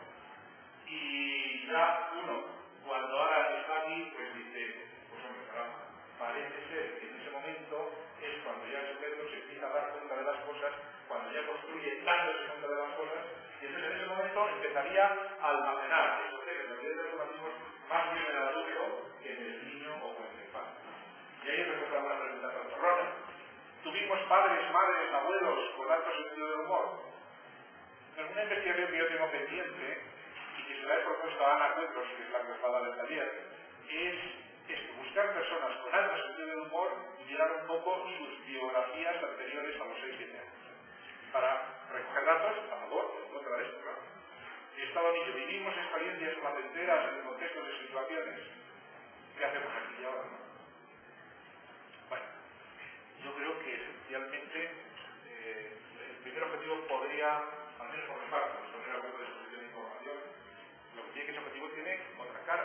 Y ya uno, cuando ahora está aquí, pues dice, pues hombre, caramba, parece ser que en ese momento es cuando ya el sujeto se empieza a dar cuenta de las cosas, cuando ya construye dándose cuenta de las cosas, y entonces en ese momento empezaría a almacenar esos niveles informativos más bien en el adulto que en el niño o en el padre. Y ahí resulta una pregunta trastornada. ¿Tuvimos padres, madres, abuelos con alto sentido del humor? En alguna investigación que yo tengo pendiente, y que se la he propuesto a Ana Cuentos, que es la que os va a dar el taller, es, es buscar personas con alto sentido del humor y mirar un poco sus biografías anteriores a los seis siete años. para recoger datos a favor o en contra de esto, claro. Estado niño, vivimos experiencias placenteras en contextos de situaciones. ¿Qué hacemos aquí y ahora? Bueno, yo creo que esencialmente eh, el primer objetivo podría, al menos por mi parte, poner a punto de exposición de información, lo que tiene que ese objetivo tiene otra cara.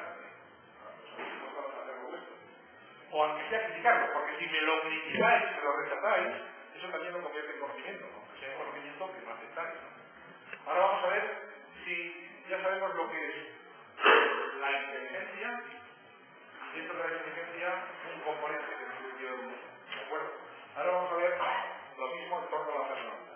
O aunque sea criticarlo, porque si me lo criticáis, me lo rechazáis, eso también lo convierte en conocimiento, aunque sea un conocimiento que no aceptáis. Ahora vamos a ver si ya sabemos lo que es la inteligencia, y dentro de la inteligencia un componente que es el sentido del mundo. ¿De acuerdo? Ahora vamos a ver lo mismo en torno a la personalidad.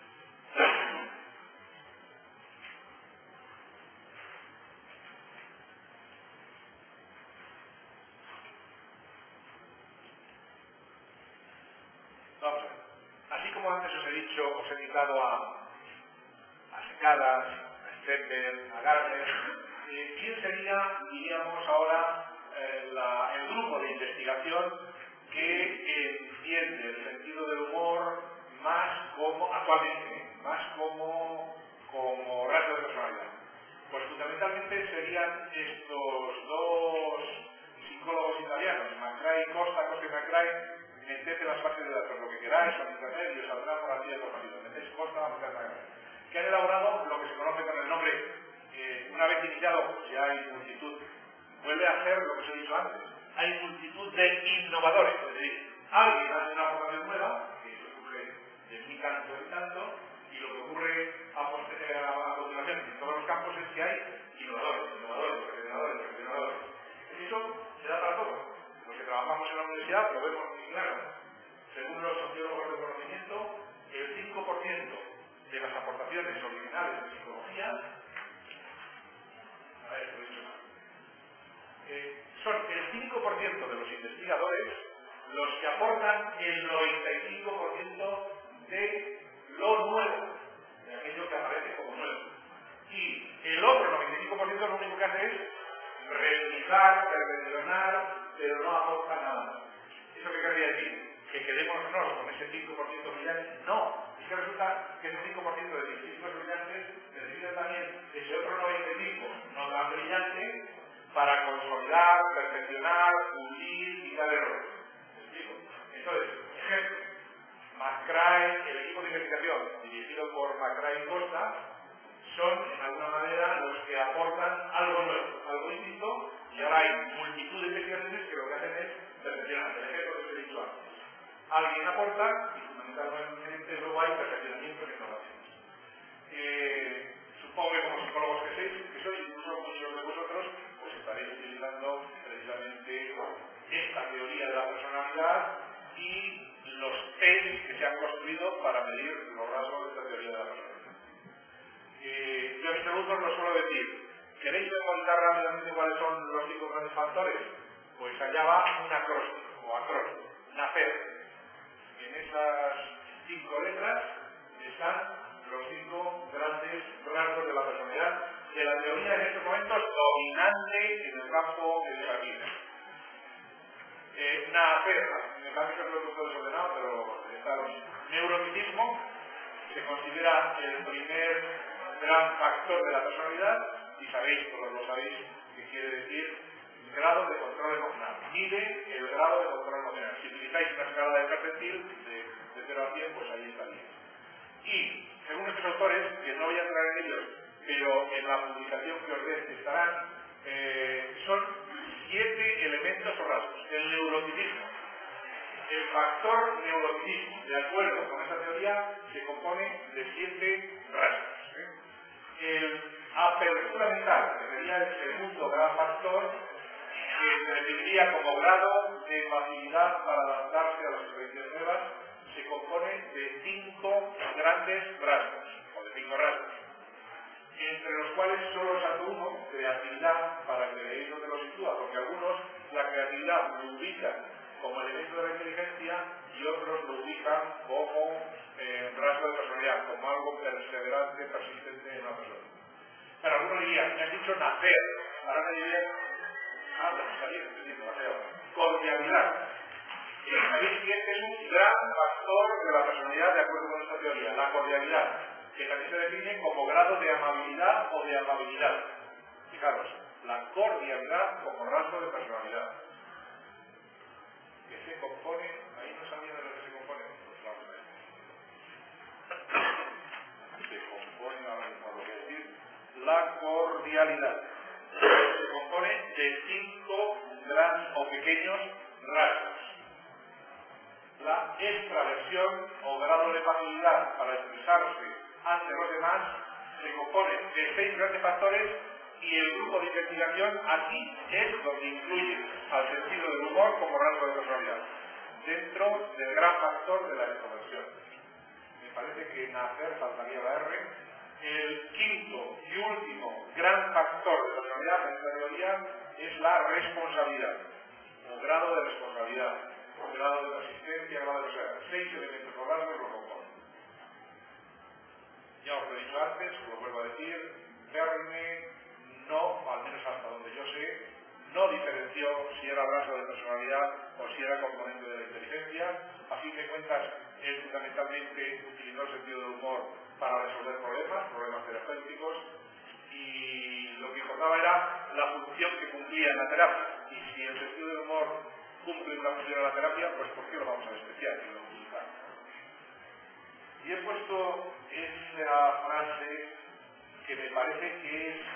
Vamos a ver. Así como antes os he dicho, os he citado a, a Secadas, a Stender, a Gardner, eh, ¿quién sería, diríamos ahora, eh, la, el grupo de investigación que entiende el sentido del humor más como, actualmente, más como, como rasgo de personalidad? Pues fundamentalmente serían estos dos psicólogos italianos, Macrae y Costa, Costa y Macrae. Meted en las páginas de datos lo que queráis en internet y os saldrá por aquí de información. Metéis Costa, Macrae, que han elaborado lo que se conoce con el nombre, eh, una vez iniciado, ya hay multitud, vuelve a hacer lo que os he dicho antes, hay multitud de innovadores, es decir, alguien hace una aportación nueva, que eso ocurre de mi tanto en tanto, y lo que ocurre a, a, a continuación en todos los campos es que hay innovadores, innovadores, innovadores, innovadores. Eso se da para todo. Los que trabajamos en la universidad lo vemos muy claro. Según los sociólogos del conocimiento, el cinco por ciento de las aportaciones originales de psicología, a ver, lo he dicho mal, eh, son el cinco por ciento de los investigadores los que aportan el noventa y cinco por ciento de lo nuevo, de aquello que aparece como nuevo. Y el otro noventa y cinco por ciento lo único que hace es revisar, perfeccionar, pero no aporta nada. ¿Eso qué querría decir? ¿Que quedémonos con ese cinco por ciento brillante? No. Es que resulta que ese cinco por ciento de científicos brillantes necesitan también ese otro noventa y cinco por ciento no tan brillante para consolidar, perfeccionar, pulir y dar errores. ¿Me explico? Entonces, ejemplo, Macrae, el equipo de investigación dirigido por Macrae y Costa, son en alguna manera los que aportan algo nuevo, algo distinto, y ahora hay multitud de investigaciones que lo que hacen es perfeccionar. El ejemplo que os he dicho antes. Alguien aporta y fundamentalmente luego hay perfeccionamiento en innovaciones. Eh, supongo que como psicólogos que sois, que sois, incluso muchos de vosotros, pues estaréis utilizando precisamente esta teoría de la personalidad y los test que se han construido para medir los rasgos de esta teoría de la personalidad. Eh, yo a mis alumnos los suelo decir, ¿queréis memorizar rápidamente cuáles son los cinco grandes factores? Pues allá va un acróstico o acróstico, NAFER. En esas cinco letras están los cinco grandes rasgos de la personalidad de la teoría en estos momentos dominante en el campo educativo. Eh, NAFER, en el campo es lo que estoy desordenado, pero está lo mismo. Neuroticismo se considera el primer gran factor de la personalidad y sabéis, todos lo sabéis, que quiere decir grado de control emocional. Mide el grado de control emocional. Si utilizáis una escala de percentil de, de cero a cien, pues ahí está diez. Y, según estos autores, que no voy a entrar en ellos, pero en la publicación que os dé estarán, eh, son siete elementos o rasgos. El neuroticismo. El factor neuroticismo, de acuerdo con esta teoría, se compone de siete rasgos. ¿eh? El apertura mental, que sería el segundo gran factor, que se definiría como grado de facilidad para adaptarse a las experiencias nuevas, se compone de cinco grandes rasgos, o de cinco rasgos, entre los cuales solo saco uno, creatividad, para que veáis dónde lo sitúa, porque algunos la creatividad lo ubican como elemento de la inteligencia y otros lo ubican como eh, rasgo de personalidad, como algo perseverante, persistente en una persona. Pero algunos dirían, me has dicho nacer, ahora me dirían, ah, pero está bien, entendiendo, nacer, cordialidad. Esta sabéis que este es un gran factor de la personalidad de acuerdo con esta teoría, la cordialidad, que también se define como grado de amabilidad o de amabilidad. Fijaros, la cordialidad como rasgo de personalidad. Que se compone, ahí no sabía de lo que se compone, pues vamos a ver. Se compone, ahora mismo lo voy a decir, la cordialidad. Se compone de cinco grandes o pequeños rasgos. La extraversión o grado de facilidad para expresarse ante los demás se compone de seis grandes factores y el grupo de investigación aquí es donde incluye al sentido del humor como rasgo de personalidad, dentro del gran factor de la extroversión. Me parece que en hacer faltaría la R. El quinto y último gran factor de personalidad en esta teoría es la responsabilidad, o grado de responsabilidad, o grado de persistencia, grado de perseverancia. Seis elementos o rasgos lo componen. Ya os lo he dicho antes, os lo vuelvo a decir, Verne no, al menos hasta donde yo sé, no diferenció si era rasgo de personalidad o si era componente de la inteligencia. A fin de cuentas, él fundamentalmente utilizó el sentido del humor para resolver problemas, problemas terapéuticos, y lo que importaba era la función que cumplía en la terapia. Y si el sentido del humor cumple una función en la terapia, pues ¿por qué lo vamos a despreciar y lo utilizar? Y he puesto esa frase que me parece que es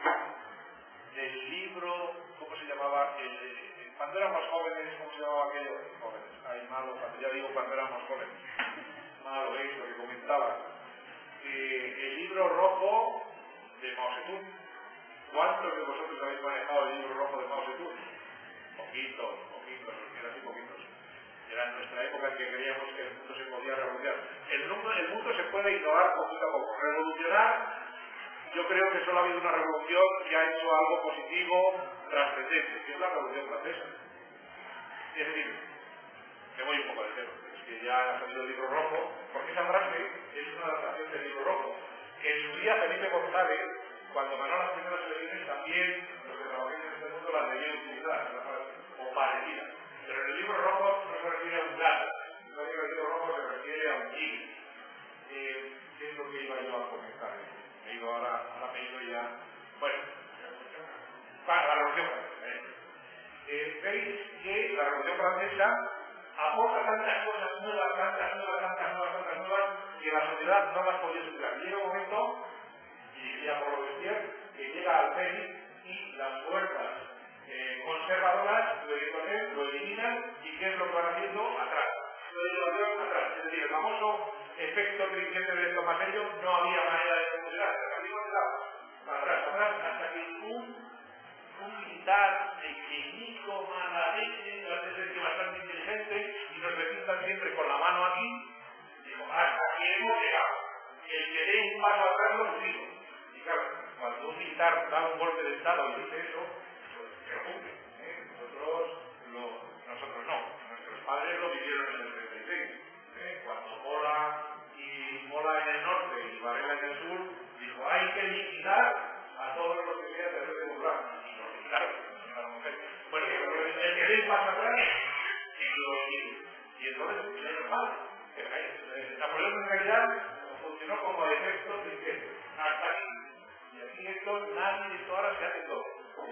del libro, ¿cómo se llamaba? El, el, cuando éramos jóvenes, ¿cómo se llamaba aquello? Jóvenes, ay, malo, cuando ya digo cuando éramos jóvenes. Malo es lo que comentaba. Eh, el libro rojo de Mao Zedong. ¿Cuántos de vosotros habéis manejado el libro rojo de Mao Zedong? Poquitos, poquitos, eran así poquitos. Era en nuestra época en que creíamos que el mundo se podía revolucionar. El mundo, el mundo se puede innovar poquito a poco. Revolucionar, yo creo que solo ha habido una revolución que ha hecho algo positivo, trascendente, que es la Revolución Francesa. Es decir, me voy un poco del tema, es que ya ha salido el libro rojo, porque esa frase es una adaptación del libro rojo, que en su día Felipe González, cuando ganó las primeras elecciones, también los que trabajan en este mundo la debían utilizar, o parecida. Pero en el libro rojo no se refiere a un gato, no en el libro rojo se refiere a un tigre. Eh, ¿Qué es lo que iba yo a comentar? Me he ido ahora, ahora me he ido ya. Bueno, para la Revolución Francesa. ¿eh? Eh, Veis que la Revolución Francesa aporta tantas cosas nuevas, tantas nuevas, tantas nuevas, tantas nuevas, que la sociedad no las podía superar. Llega un momento, y diría por lo decir, que llega al Félix y las fuerzas eh, conservadoras lo disponen, lo eliminan, y ¿qué es lo que van haciendo? Atrás. Lo llevan atrás. Es decir, el famoso efecto creciente del tomasello, no había manera de funcionar. Para atrás, atrás, hasta que un, un militar pequeñico, mala leche, bastante inteligente, y nos presentan siempre con la mano aquí, digo, hasta aquí hemos llegado. El que dé un paso atrás lo sigo. Y claro, cuando un militar da un golpe de estado y dice eso, pues se lo cumple. ¿eh? Nosotros, lo, nosotros no. Nuestros padres lo vivieron en el treinta y seis. ¿eh? Cuando Mola y Mola en el norte y Varela en el sur, dijo, hay que liquidar a todos los que sean de Red Popular. Y lo liquidaron, a la mujer. Bueno, el que dé un paso atrás, lo sigo. Y entonces, es normal. Napoleón en realidad funcionó como efecto tristeza. Hasta aquí. Y aquí esto, nadie, esto ahora se hace todo.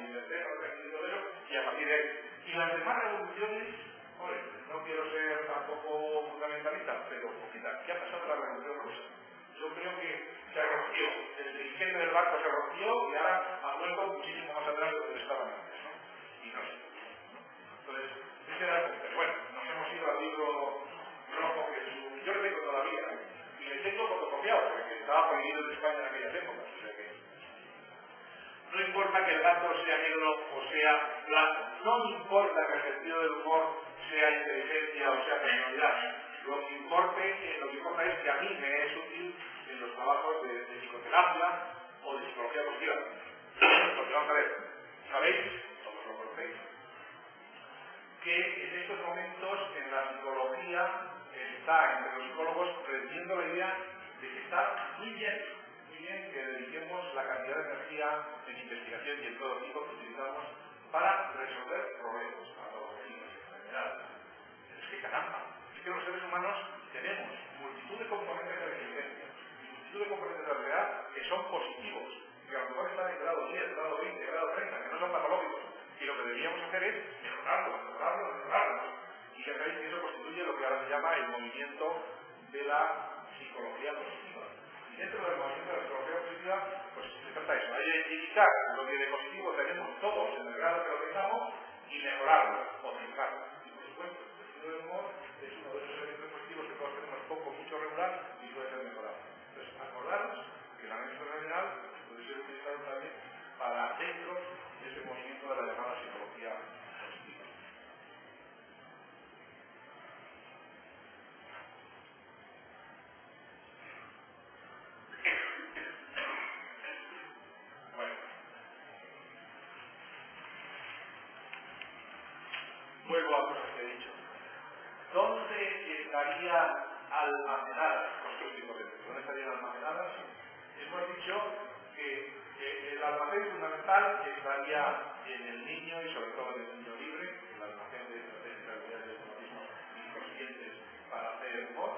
Y a partir de ahí. Y las demás revoluciones, hombre, no quiero ser tampoco fundamentalista, pero poquita. ¿Qué ha pasado con la revolución rusa? Yo creo que se rompió. El ingenio del barco se rompió y ahora ha vuelto muchísimo más atrás de donde estaban antes, ¿no? Y no sé. Entonces, ese era el punto. Bueno, nos hemos ido al libro rojo que su... yo lo tengo todavía, ¿eh? Y le tengo fotocopiado, porque estaba prohibido en España en aquellas épocas. O sea que no importa que el gato sea negro o sea blanco, no importa que el sentido del humor sea inteligencia o sea personalidad, lo que, importe, lo que importa es que a mí me es útil en los trabajos de, de psicoterapia o de psicología positiva. Porque vamos a ver, ¿sabéis? Todos lo conocéis. Que en estos momentos en la psicología está entre los psicólogos creciendo la idea de que está muy bien, muy bien que dediquemos la cantidad de energía en investigación y en todo tipo que utilizamos para resolver problemas, patologías, enfermedades. Es que caramba, son positivos, que a lo mejor están en grado diez, grado veinte, grado treinta, que no son patológicos, y lo que deberíamos hacer es mejorarlos, mejorarlos, mejorarlos. Y ya sabéis que eso constituye lo que ahora se llama el movimiento de la psicología positiva. Y dentro del movimiento de la psicología positiva, pues se trata de eso, hay que identificar lo que de positivo tenemos todos en el grado que lo tengamos y mejorarlo, potenciarlo. Y por supuesto, el sentido del humor es uno de esos elementos positivos que todos tenemos poco, mucho, regular y puede ser mejorado. Entonces, acordaros que el análisis general puede ser utilizado también para dentro de ese movimiento de la llamada psicología positiva. Bueno, vuelvo a cosas que he dicho. ¿Dónde estarían almacenadas los hipotéticos? ¿Dónde estarían almacenadas? Hemos dicho que, que el almacén fundamental estaría en el niño y sobre todo en el niño libre, el almacén de estrategias de automatismos inconscientes para hacer humor.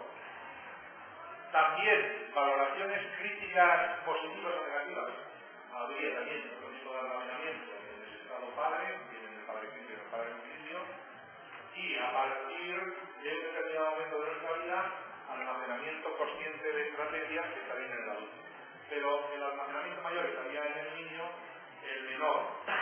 También valoraciones críticas positivas o negativas. Habría también otro tipo de almacenamiento en el estado padre, en el padrecito y en el padre inicio, y a partir de un determinado momento de nuestra vida, almacenamiento consciente de estrategias que estarían en el adulto. Pero el almacenamiento mayor estaría en el niño, el menor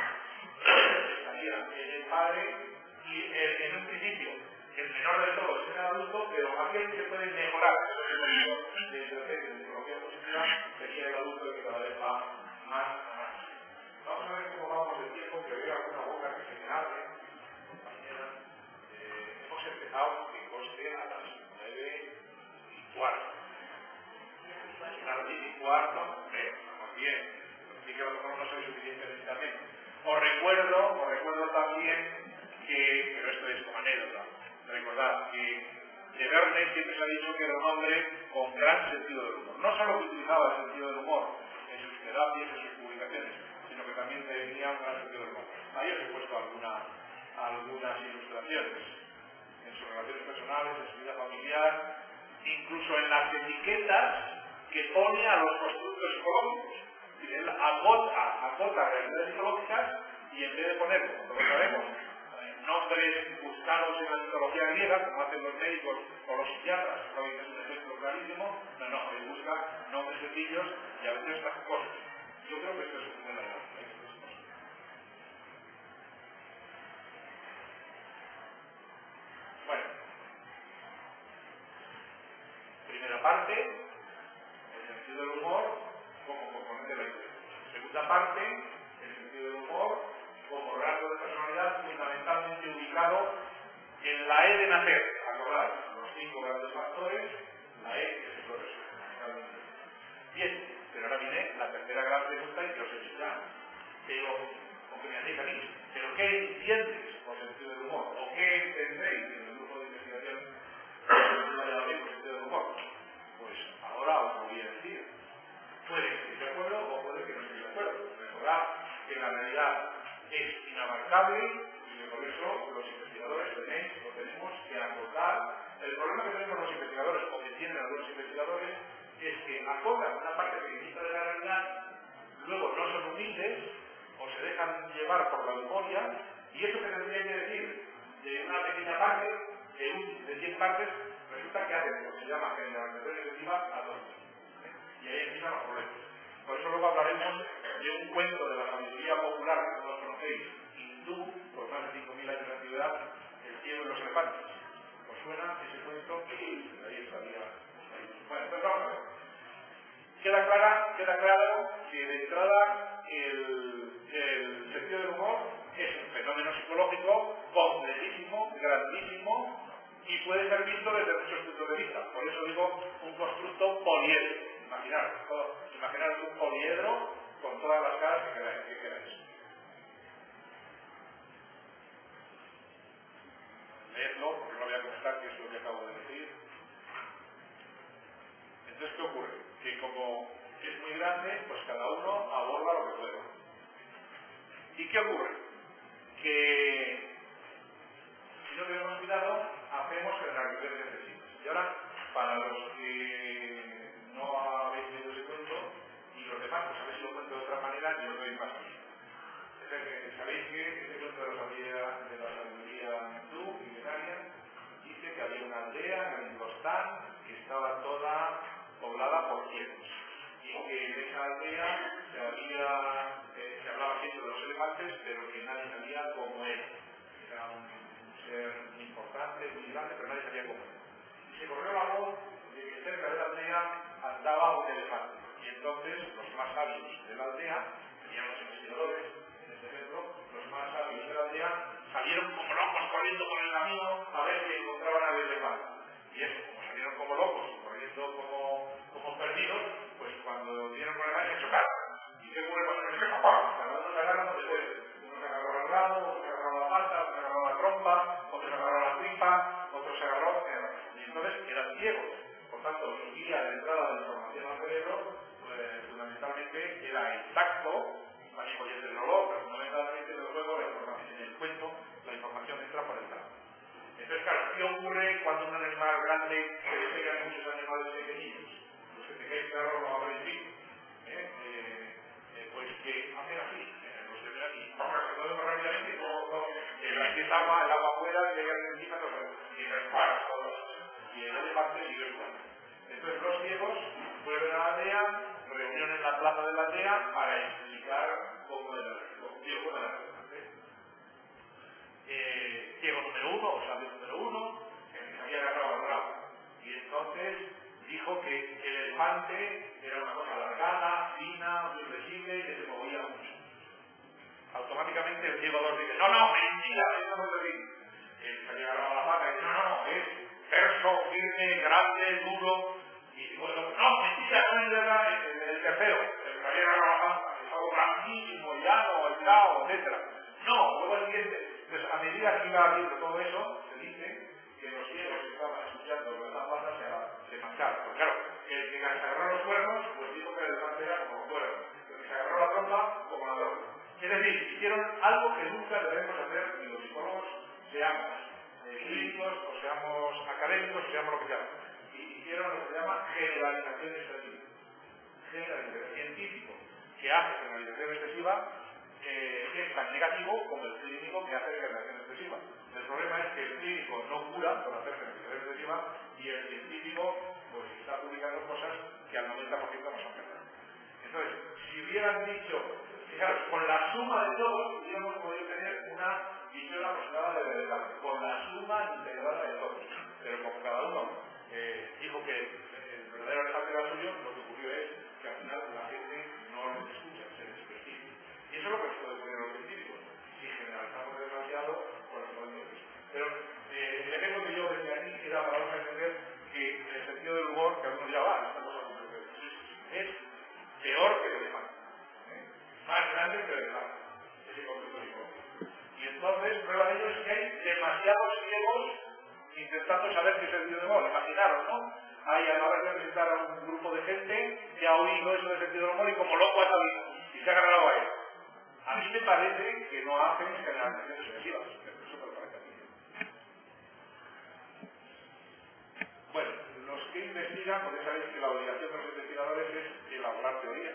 estaría en el padre y el, en un principio el menor de todos es el adulto, pero aquel que puede mejorar el de estrategia de psicología positiva sería el adulto que cada vez va más a más. Vamos a ver cómo vamos de tiempo, que veo alguna boca que se me abre, compañera. Eh, hemos empezado, que conste, a las nueve y cuarto. A las diez y cuarto, eh, vamos bien. Así que a lo mejor no soy suficientemente también. Os recuerdo, os recuerdo también que, pero esto es como anécdota, recordad que de Verne siempre se ha dicho que era un hombre con gran sentido del humor. No solo que utilizaba el sentido del humor en sus terapias, en sus publicaciones, sino que también tenía un gran sentido del humor. Ahí os he puesto alguna, algunas ilustraciones en sus relaciones personales, en su vida familiar, incluso en las etiquetas que pone a los constructos psicológicos. Él acota, acota realidades psicológicas y en vez de poner, como todos sabemos, nombres buscados en la mitología griega, como hacen los médicos o los psiquiatras, Freud es un ejemplo clarísimo, no, no, él busca nombres sencillos y a veces estas cosas. Yo creo que esto es un tema de bueno, primera parte, el sentido del humor como componente de la inteligencia. Segunda parte, el sentido del humor como rasgo de personalidad fundamentalmente ubicado en la E de nacer. Acordad, los cinco grandes factores, la E que es el profesor. Bien, pero ahora viene la tercera gran pregunta y que os he dicho ya. Pero, o que me hacéis a mí, ¿pero qué entiendes por sentido del humor? ¿O qué entendéis en el grupo de investigación por sentido del humor? Pues ahora os lo voy a decir. Puede que estéis de acuerdo o puede que no estéis de acuerdo. Recordad que la realidad es inabarcable y que por eso los investigadores tenéis o tenemos que acotar. El problema que tenemos los investigadores, o que tienen algunos investigadores, es que acotan una parte pequeñita de la realidad, luego no son humildes o se dejan llevar por la euforia, y eso que tendría que decir de una pequeña parte, de un de cien partes, resulta que hacen lo que se llama generalización efectiva a todos. Y ahí empiezan los problemas. Por eso luego hablaremos de un cuento de la sabiduría popular que todos conocéis, hindú, por más de cinco mil años de antigüedad, El cielo y los elefantes. ¿Os suena ese cuento? Ahí estaría. Bueno, pues vamos a ver. Queda, clara, queda claro que de entrada el, el sentido del humor es un fenómeno psicológico complejísimo, grandísimo y puede ser visto desde muchos puntos de vista. Por eso digo un constructo poliedro. Imaginaros, imaginaros un poliedro con todas las caras que queráis. Que queráis. Leedlo, porque no voy a comentar que es lo que acabo de decir. Entonces, ¿qué ocurre? Que como es muy grande, pues cada uno aborda lo que pueda. ¿Y qué ocurre? Que si no tenemos cuidado, hacemos generalizaciones excesivas. Y ahora, para los que no habéis leído ese cuento, y los de elefantes, a ver si lo cuento de otra manera y os doy más pistas. Sabéis que este cuento de la sabiduría de la sabiduría hindú milenaria dice que había una aldea en el Hindostán que estaba toda poblada por ciegos y que en esa aldea se, había, eh, se hablaba siempre de los elefantes, pero que nadie sabía cómo era. Era un ser importante, muy grande, pero nadie sabía cómo era. Y se corrió la voz de que cerca de la aldea andaba un elefante. Y entonces los más sabios de la aldea, tenían los investigadores, los más sabios de la aldea salieron como locos corriendo con el camino a ver si encontraban al elefante. Y eso, como salieron como locos, corriendo como, como perdidos, pues cuando dieron con el elefante se chocaron. ¿Y qué ocurre cuando se chocan? Cada uno se agarra donde puede. Uno se agarró al rabo, otro se agarró la pata, otro se agarró la trompa, otro se agarró la tripa, otro se agarró... Y entonces eran ciegos. Por tanto, su guía de entrada de información al cerebro, pues, fundamentalmente era el tacto. También podía ser el olor, pero fundamentalmente luego la información en el cuento, la información entra por el tacto. Entonces, claro, ¿qué ocurre cuando un animal grande se le pegan muchos animales pequeñitos? Los que tengáis claro lo habréis visto. ¿eh? Eh, eh, pues que hacen así, eh, los de aquí, se mueven rápidamente, como el que es agua, el agua afuera, y llegan encima, y resparan todos. Y el elefante sigue jugando. Entonces, los ciegos vuelven a la aldea, reunión en la plaza de la aldea para explicar cómo era el ciego de la elefante. Eh, ciego número uno, o sabio número uno, que se había agarrado al rabo. Y entonces dijo que el elefante era una cosa alargada, fina, muy flexible y que se movía mucho. Automáticamente el ciego dos dice, no, no, mentira, eso no es así. Él se había agarrado la pata y dice, no, no, es terso, firme, grande, duro. Y bueno, no, mentira, no es verdad, el, el tercero, el que había agarrado la pata, es algo grandísimo, llano, helado, etcétera. No, luego el siguiente. Entonces, a medida que iba viendo todo eso, se dice que los ciegos que estaban escuchando lo de la pata se, se mancharon. Pues claro, el que se agarró los cuernos, pues dijo que el elefante era como los cuernos. El que se agarró la trompa, como la trompa. Es decir, hicieron algo que nunca debemos hacer ni los psicólogos, seamos eh, clínicos, o seamos académicos, o seamos lo que seamos. Y hicieron lo que se llama generalización excesiva. Generalización científico que hace generalización excesiva eh, es tan negativo como el clínico que hace generalización excesiva. El problema es que el clínico no cura por hacer generalización excesiva y el científico pues está publicando cosas que al noventa por ciento no son verdad. Entonces, si hubieran dicho, fijaros, con la suma de todos, hubiéramos podido tener una visión aproximada de la verdad, con la suma integrada de todos. Pero como cada uno eh, dijo que el verdadero elefante era suyo, lo que ocurrió es que al final la gente no les escucha, se les persigue. Y eso es lo que se puede poner a los científicos. Si generalizamos demasiado, pues lo podemos decir. Pero eh, el ejemplo que yo decía aquí era para darnos a entender que el sentido del humor, que algunos ya van, estamos hablando de eso, es peor que el elefante. ¿eh? Más grande que el elefante. Ese concepto de humor. Y entonces, prueba de ello es que hay demasiados ciegos intentando saber qué es el sentido del humor. Imaginaros, ¿no? Hay a la hora de presentar a un grupo de gente que ha oído eso del sentido del humor y como loco ha salido y se ha agarrado a él. A mí me parece que no hacen generalizaciones excesivas. Eso me parece a mí. Bueno, los que investigan, porque sabéis que la obligación de los investigadores es elaborar teorías.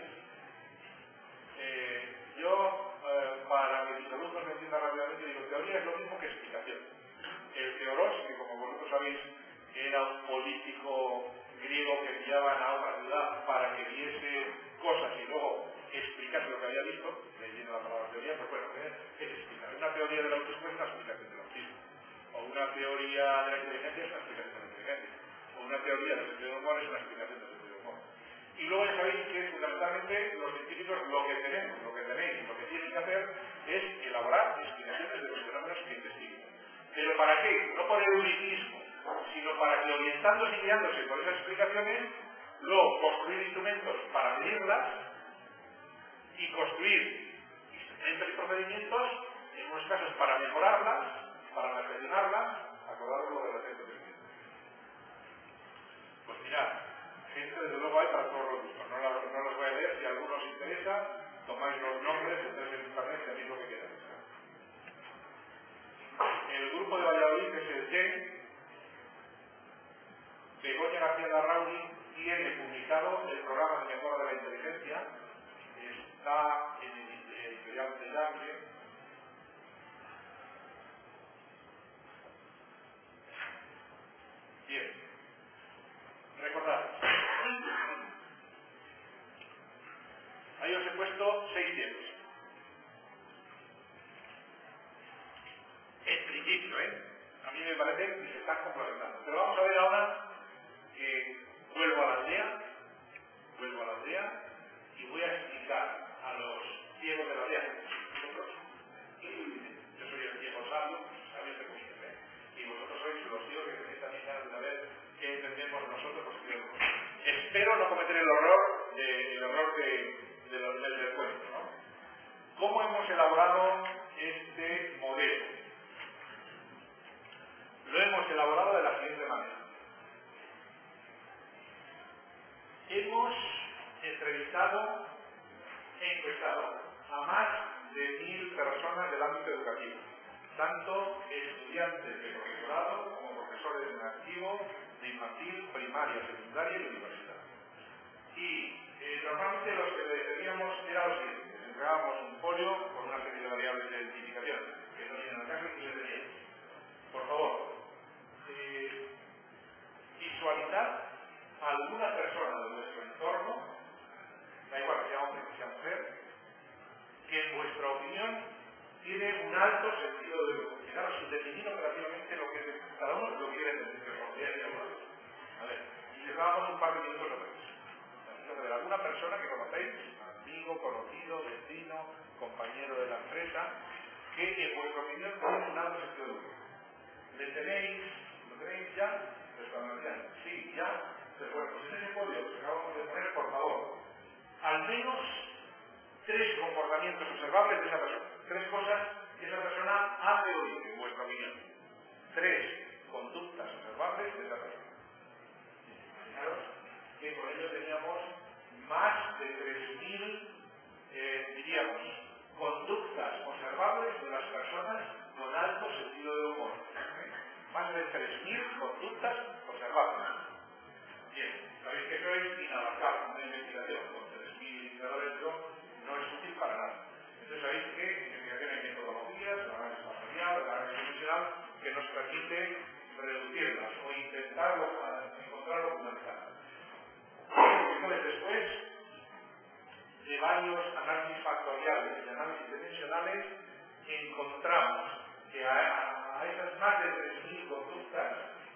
Eh, yo, eh, para que mis alumnos me entiendan rápidamente, digo, teoría es lo mismo que explicación. El Theoros, que como vosotros sabéis, era un político griego que enviaban a una ciudad para que viese cosas y luego explicase lo que había visto, leyendo la palabra teoría, pues bueno, ¿qué es explicar? Una teoría del autismo es una explicación del autismo, o una teoría de la inteligencia es una explicación de la inteligencia, o una teoría del sentido del humor es una explicación del sentido del humor. Y luego ya sabéis que fundamentalmente los científicos lo que tenemos, lo que tenéis, lo que tienen que hacer es elaborar explicaciones de los fenómenos que investiguen. ¿Pero para qué? No por eruditismo, sino para que orientándose y guiándose por esas explicaciones, luego construir instrumentos para medirlas y construir instrumentos y procedimientos, en unos casos para mejorarlas, para perfeccionarlas, acordaros lo de la tecnología. Pues mirad, gente desde luego hay para todos los gustos, no, la, no los voy a leer, si a alguno os interesa, tomáis los nombres, entráis en internet y hacéis lo que queráis. El grupo de Valladolid, que es el G E N, Begoña García Larrauri tiene publicado el programa de mejora de la inteligencia está en el editorial de Lange. Bien, recordad, ahí os he puesto seis tiempos. En principio, ¿eh? A mí me parece que se están complementando. Pero vamos a ver ahora que vuelvo a la aldea, vuelvo a la aldea y voy a explicar a los ciegos de la aldea, vosotros, yo soy el ciego sabio, sabio de comillas, ¿eh? Y vosotros sois los ciegos que tenéis también ganas de saber qué entendemos nosotros por ciegos. Espero no cometer el horror, de, el error de, de los, del descuento, ¿no? ¿Cómo hemos elaborado este modelo? Lo hemos elaborado de la siguiente manera. Hemos entrevistado e encuestado a más de mil personas del ámbito educativo, tanto estudiantes de profesorado como profesores en activo de infantil, primaria, secundaria y universidad. Y eh, normalmente los que le pedíamos era lo siguiente: les entregábamos un folio con una serie de variables de identificación que no vienen al caso y que les decíamos, por favor, eh, visualizar a alguna persona de vuestro entorno, da igual que sea hombre o que sea mujer, que en vuestra opinión tiene un alto sentido del humor. Fijaros, sin definir operativamente lo que es, cada uno lo quiere entender, pero lo quiere uno. A ver, y les dábamos un par de minutos de eso. De alguna persona que conocéis, amigo, conocido, vecino, compañero de la empresa, que en vuestra opinión tiene un alto sentido del humor. ¿Le tenéis? ¿Lo tenéis ya? Pues cuando me decían, sí, ya. Pues bueno, pues en ese folio que acabamos de poner, por favor, al menos tres comportamientos observables de esa persona. Tres cosas que esa persona hace o dice, en vuestra opinión. Tres conductas observables de esa persona. Fijaros que con ello teníamos más de tres mil, eh, diríamos, conductas observables de las personas con alto sentido del humor. ¿Eh? Más de tres mil conductas observables. Bien, sabéis que eso es inabarcable, una investigación con tres mil indicadores no es útil para nada. Entonces sabéis que en investigación hay metodologías, el análisis factorial, el análisis dimensional, que nos permite reducirlas o intentarlo, encontrarlo fundamental. Entonces después de varios análisis factoriales y análisis dimensionales, encontramos que a, a esas más de tres mil conductas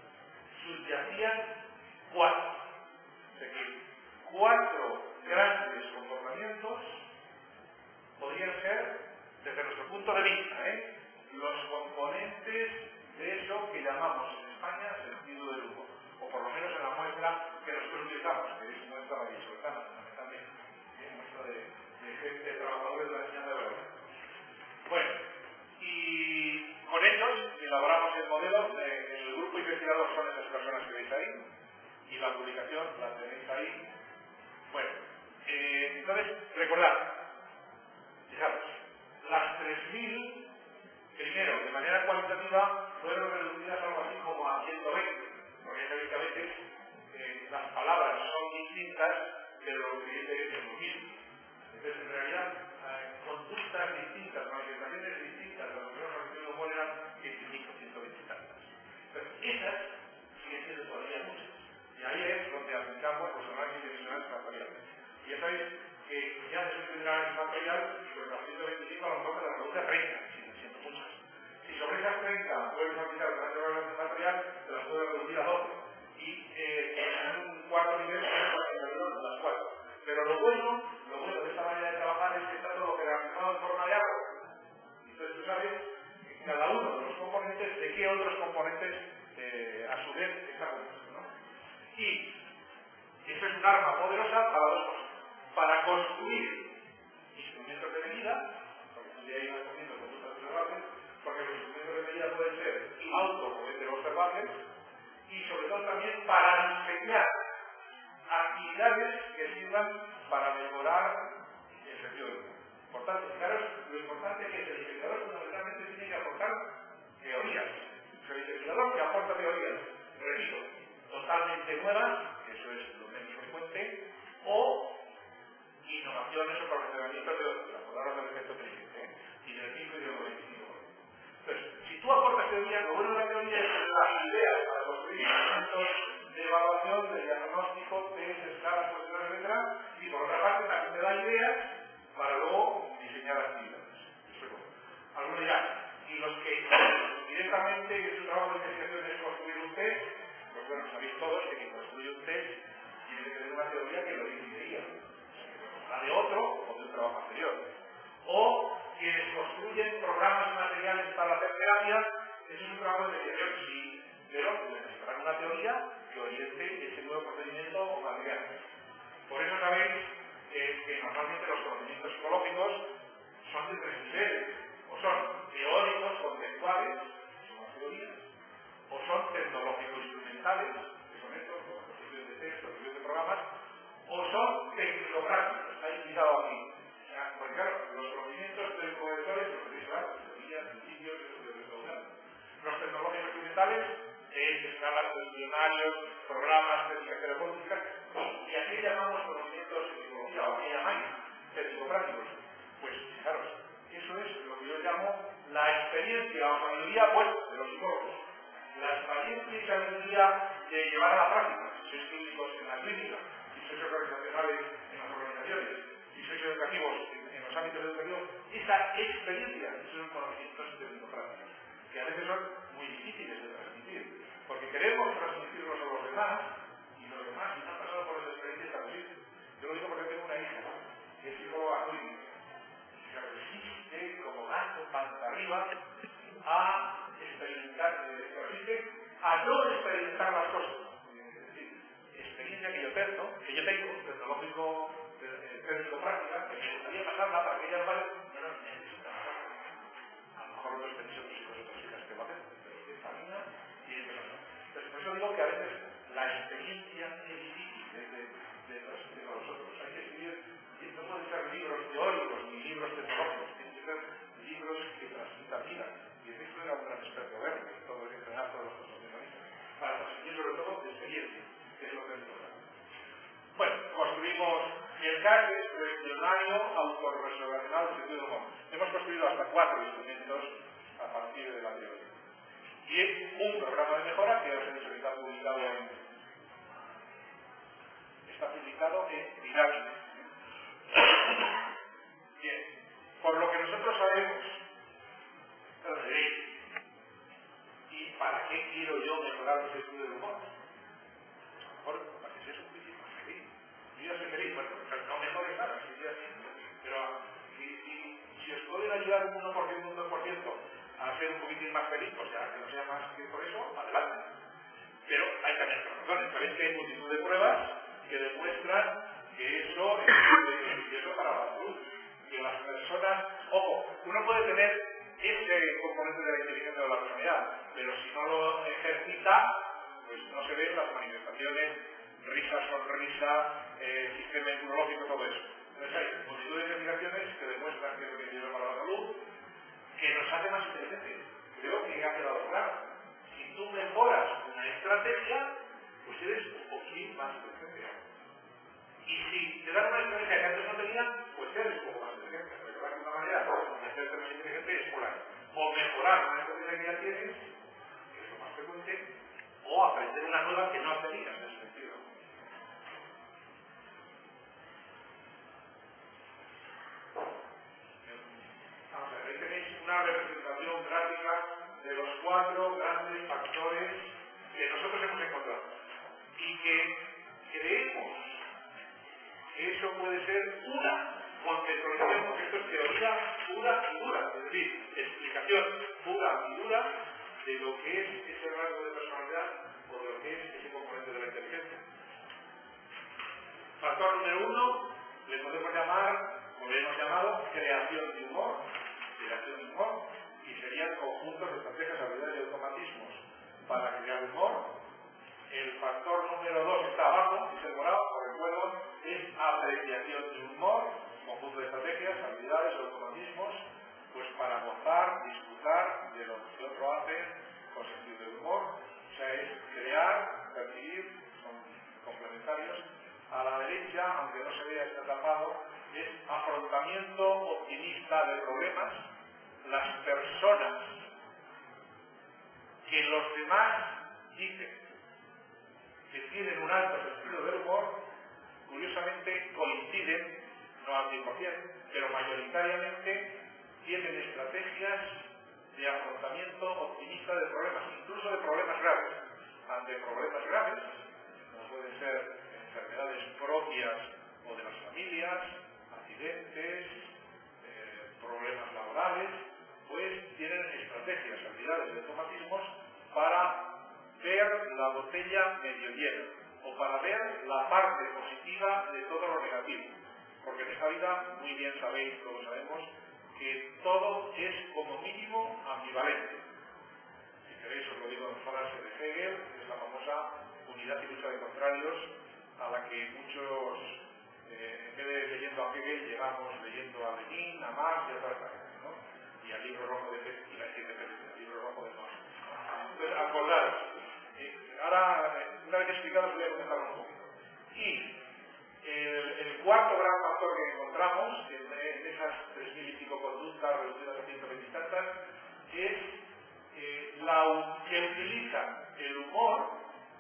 subyacían cuatro. Es decir, cuatro grandes comportamientos podrían ser, desde nuestro punto de vista, ¿eh? los componentes de eso que llamamos en España sentido del humor, o por lo menos en la muestra que nosotros utilizamos, que es muestra vallisoletana, fundamentalmente, ¿eh? muestra de, de gente, trabajadores de la enseñanza de verdad. Bueno, y con ellos elaboramos el modelo, de, el grupo investigador son esas personas que veis ahí, y la publicación la tenéis ahí. Bueno, eh, entonces, recordad, fijaros, las tres mil, primero, de manera cualitativa, fueron reducidas algo así como a ciento veinte, porque ya sabéis que a veces eh, las palabras son distintas, pero lo que dice es lo mismo. Entonces, en realidad, eh, conductas distintas, manifestaciones distintas, de lo que nos refiere a humor eran veinticinco, ciento veinte y tantas. Pero esas siguen siendo todavía muchas. Y ahí es donde aplicamos los análisis dimensionales factoriales. Y ya sabéis que ya después de un análisis factorial, pues las ciento veinticinco a lo mejor se las reduce a treinta, siguen siendo muchas. Si sobre esas treinta puedes aplicar el análisis factorial, te las puedes reducir a doce. Y eh, en un cuarto nivel, las cuatro. Pero lo bueno, lo bueno de esta manera de trabajar es que está todo generalizado en forma de árbol. Entonces tú sabes que cada uno de los componentes, de qué otros componentes eh, a su vez está compuesto, ¿no? Y eso es un arma poderosa para dos cosas. Para construir instrumentos de medida, porque tú ya ibas cogiendo conductas observables, porque los instrumentos de medida pueden ser auto o heteroobservables, y sobre todo también para diseñar actividades que sirvan para mejorar el sentido del humor. Por tanto, fijaros, lo importante es que el investigador fundamentalmente tiene que aportar teorías. Es el investigador que aporta teorías, repito, totalmente nuevas, eso es lo menos frecuente, o innovaciones o perfeccionamientos de teoría, lo bueno de la teoría es las ideas para construir instrumentos de evaluación, de diagnóstico, test, escalas, cuestiones, etcétera, y por otra parte también te da ideas para luego diseñar actividades. Eso es bueno. Algunos dirán, y los que directamente en su trabajo de investigación es construir un test, pues bueno, sabéis todos que quien construye un test tiene que tener una teoría que lo diría, la de otro o de un trabajo anterior. O quienes construyen programas y materiales para hacer terapia, eso es un trabajo de investigación, sí, pero necesitarán una teoría que oriente ese nuevo procedimiento o material. Por eso sabéis eh, que normalmente los conocimientos psicológicos son de tres niveles, o son teóricos, conceptuales, que son las teorías, o son tecnológico-instrumentales, que son estos, como la construcción de test, construcción de programas, o son técnico-prácticos, está indicado aquí. O sea, porque claro, los conocimientos teóricos, los tenéis claro, teorías, principios, estudios de seguridad. Los tecnológicos-instrumentales es escalas de diccionarios, programas, técnicas terapéuticas, y aquí llamamos conocimientos en psicología, o aquí llamáis técnico-prácticos. Pues fijaros, eso es lo que yo llamo la experiencia o sabiduría, pues, de los psicólogos. La experiencia y sabiduría de llevar a la práctica, si sois clínicos en la clínica, si sois organizacionales en las organizaciones, si sois educativos en, en los ámbitos educativos, esa experiencia son conocimientos técnico-prácticos, que a veces son muy difíciles de transmitir, porque queremos transmitirlos a los demás, y los demás, si no han pasado por esa experiencia, está posible. Yo lo digo porque tengo una hija, ¿no?, que es psicóloga clínica, se resiste como gato panza arriba a experimentar, se resiste a no experimentar las cosas. Es decir, experiencia que yo tengo, que yo tengo, tecnológico, técnico-práctica, que me gustaría pasarla para que ellas vayan, no, no, necesito pasarla. A lo mejor otros tenéis otros hijos y otras hijas que lo hacen, pero esta niña tiene que pasar. Entonces, por eso digo que a veces la experiencia es difícil de, de, de transmitir a nosotros. Hay que escribir, no pueden ser libros teóricos ni libros tecnológicos, tienen que ser libros que transmitan vida. Y en esto era un gran experto ver, que todo es entrenar todos los profesionalistas, para transmitir sobre todo experiencia, que es lo que es importante. Bueno, construimos el C A S, cuestionario autorresolucional del sentido del humor. Hemos construido hasta cuatro instrumentos a partir de la teoría. Y es un programa de mejora que os he dicho que está publicado en está publicado en Dinámica. Bien, por lo que nosotros sabemos de derecho, ¿y para qué quiero yo mejorar el sentido del humor? A lo mejor para que seas un poquito más feliz. Yo ya soy feliz, bueno, no mejores nada, si ya sí. Pero si, si, si os pueden ayudar un uno por ciento, un dos por ciento a ser un poquitín más feliz, pues ya que no sea más que por eso, adelante. Pero hay que tener razones. Sabéis que hay multitud de pruebas que demuestran que eso es beneficioso para la salud. Que las personas, ojo, uno puede tener ese componente de la inteligencia o de la personalidad, pero si no lo ejercita, pues no se ven las manifestaciones, risa, sonrisa, eh, sistema inmunológico, todo eso. Entonces hay multitud de investigaciones que demuestran que es beneficioso para la salud, que nos hace más inteligentes. Creo que ha quedado claro. Si tú mejoras una estrategia, pues eres un poquito más inteligente. Y si te dan una estrategia que antes no tenían, pues eres un poco más inteligente. Recordad que una manera de hacerte más inteligente es por ahí. O mejorar una estrategia que ya tienes, que es lo más frecuente, o aprender una nueva que no tenías en ese sentido. Vamos a ver, ahí tenéis una representación gráfica de los cuatro grandes factores que nosotros hemos encontrado y que creemos que eso puede ser una conceptualización, porque esto es teoría pura y dura, es decir, explicación pura y dura de lo que es ese rasgo de personalidad o de lo que es ese componente de la inteligencia. Factor número uno, le podemos llamar, o le hemos llamado, creación de humor, creación de humor, y serían conjuntos de estrategias, habilidades y automatismos para crear humor. El factor número dos está abajo, es el morado, os recuerdo, es apreciación de humor, conjunto de estrategias, habilidades, automatismos, pues para gozar, disfrutar de lo que otro hace con sentido del humor. O sea, es crear, percibir, son complementarios. A la derecha, aunque no se vea, está tapado, es afrontamiento optimista de problemas. Las personas que los demás dicen que tienen un alto sentido del humor, curiosamente coinciden, no al cien por cien, pero mayoritariamente tienen estrategias de afrontamiento optimista de problemas, incluso de problemas graves. Ante problemas graves, como pueden ser enfermedades propias o de las familias, accidentes, eh, problemas laborales, pues tienen estrategias, habilidades de automatismos para ver la botella medio llena o para ver la parte positiva de todo lo negativo. Porque en esta vida, muy bien sabéis, todos sabemos, que todo es como mínimo ambivalente. Si queréis os lo digo en frase de Hegel, que es la famosa unidad y lucha de contrarios, a la que muchos, eh, en vez de leyendo a Hegel, llegamos leyendo a Lenin, a Marx y a toda esta gente, ¿no? Y al libro rojo de Pérez, y la gente de al libro rojo de Marx. Entonces, acordaros, eh, ahora, una vez explicado, os voy a comentar un poquito. Y el, el cuarto gran factor que encontramos en, en esas tres mil y pico conductas reducidas a ciento veinte y tantas es eh, la que utilizan el humor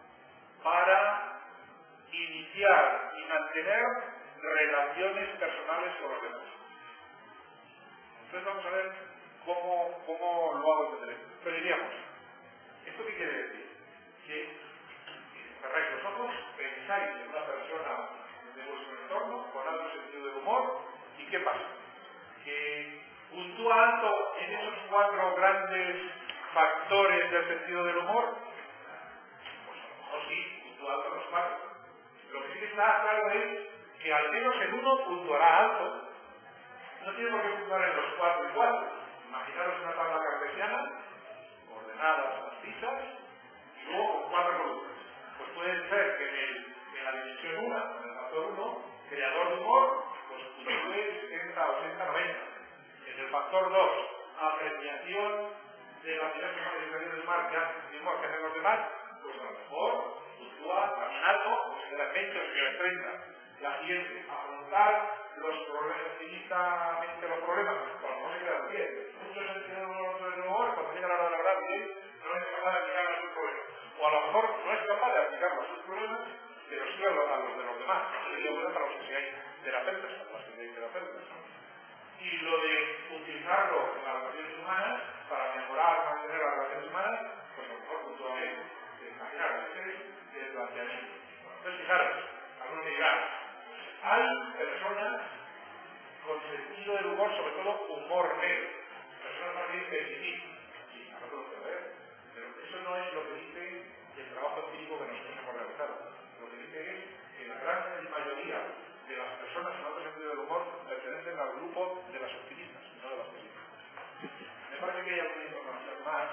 para iniciar y mantener relaciones personales con los demás. Entonces vamos a ver cómo, cómo lo hago entender. Pero diríamos, ¿esto qué quiere decir? Que cerráis los ojos, pensáis en una persona de vuestro entorno con alto sentido del humor, ¿y qué pasa? Que puntúa alto en esos cuatro grandes factores del sentido del humor. Pues a lo mejor sí, puntúa alto en los cuatro. Lo que sí que está claro es que al menos en uno puntuará alto. No tiene por qué puntuar en los cuatro y cuatro. Imaginaros una tabla cartesiana, ordenadas las fichas, y luego con cuatro columnas. Pues puede ser que en, el, en la dimensión uno, en el factor uno, creador de humor, pues puntúe setenta, ochenta, noventa. En el factor dos, apreciación de las diversas manifestaciones de humor que hacen los demás, pues a lo mejor puntúa también alto, o se queda en veinte o se queda en treinta. La siguiente, afrontar los problemas, finitamente los problemas, pues a lo mejor se queda en diez. Muchos sentidos del humor, cuando llega la hora de hablar bien, no es capaz de aplicar a sus problemas. O a lo mejor no es capaz de aplicarlo a sus problemas, pero sí a los, a los de los demás. No sería bueno para los que seáis terapeutas, para los que seáis terapeutas. Y lo de utilizarlo en las relaciones humanas, para mejorar, mantener las relaciones humanas, pues a lo mejor punto bien. Imaginar, ese es el planteamiento. Entonces, fijaros, algunos me dirán, hay personas con sentido del humor, sobre todo humor negro, personas más bien pesimistas. Sí, a lo que lo puedo ver, pero eso no es lo que dice el trabajo empírico que nosotros hemos realizado. Lo que dice es que la gran mayoría de las personas con alto sentido del humor pertenecen al grupo de las optimistas, no de las pesimistas. Me parece que hay alguna información más.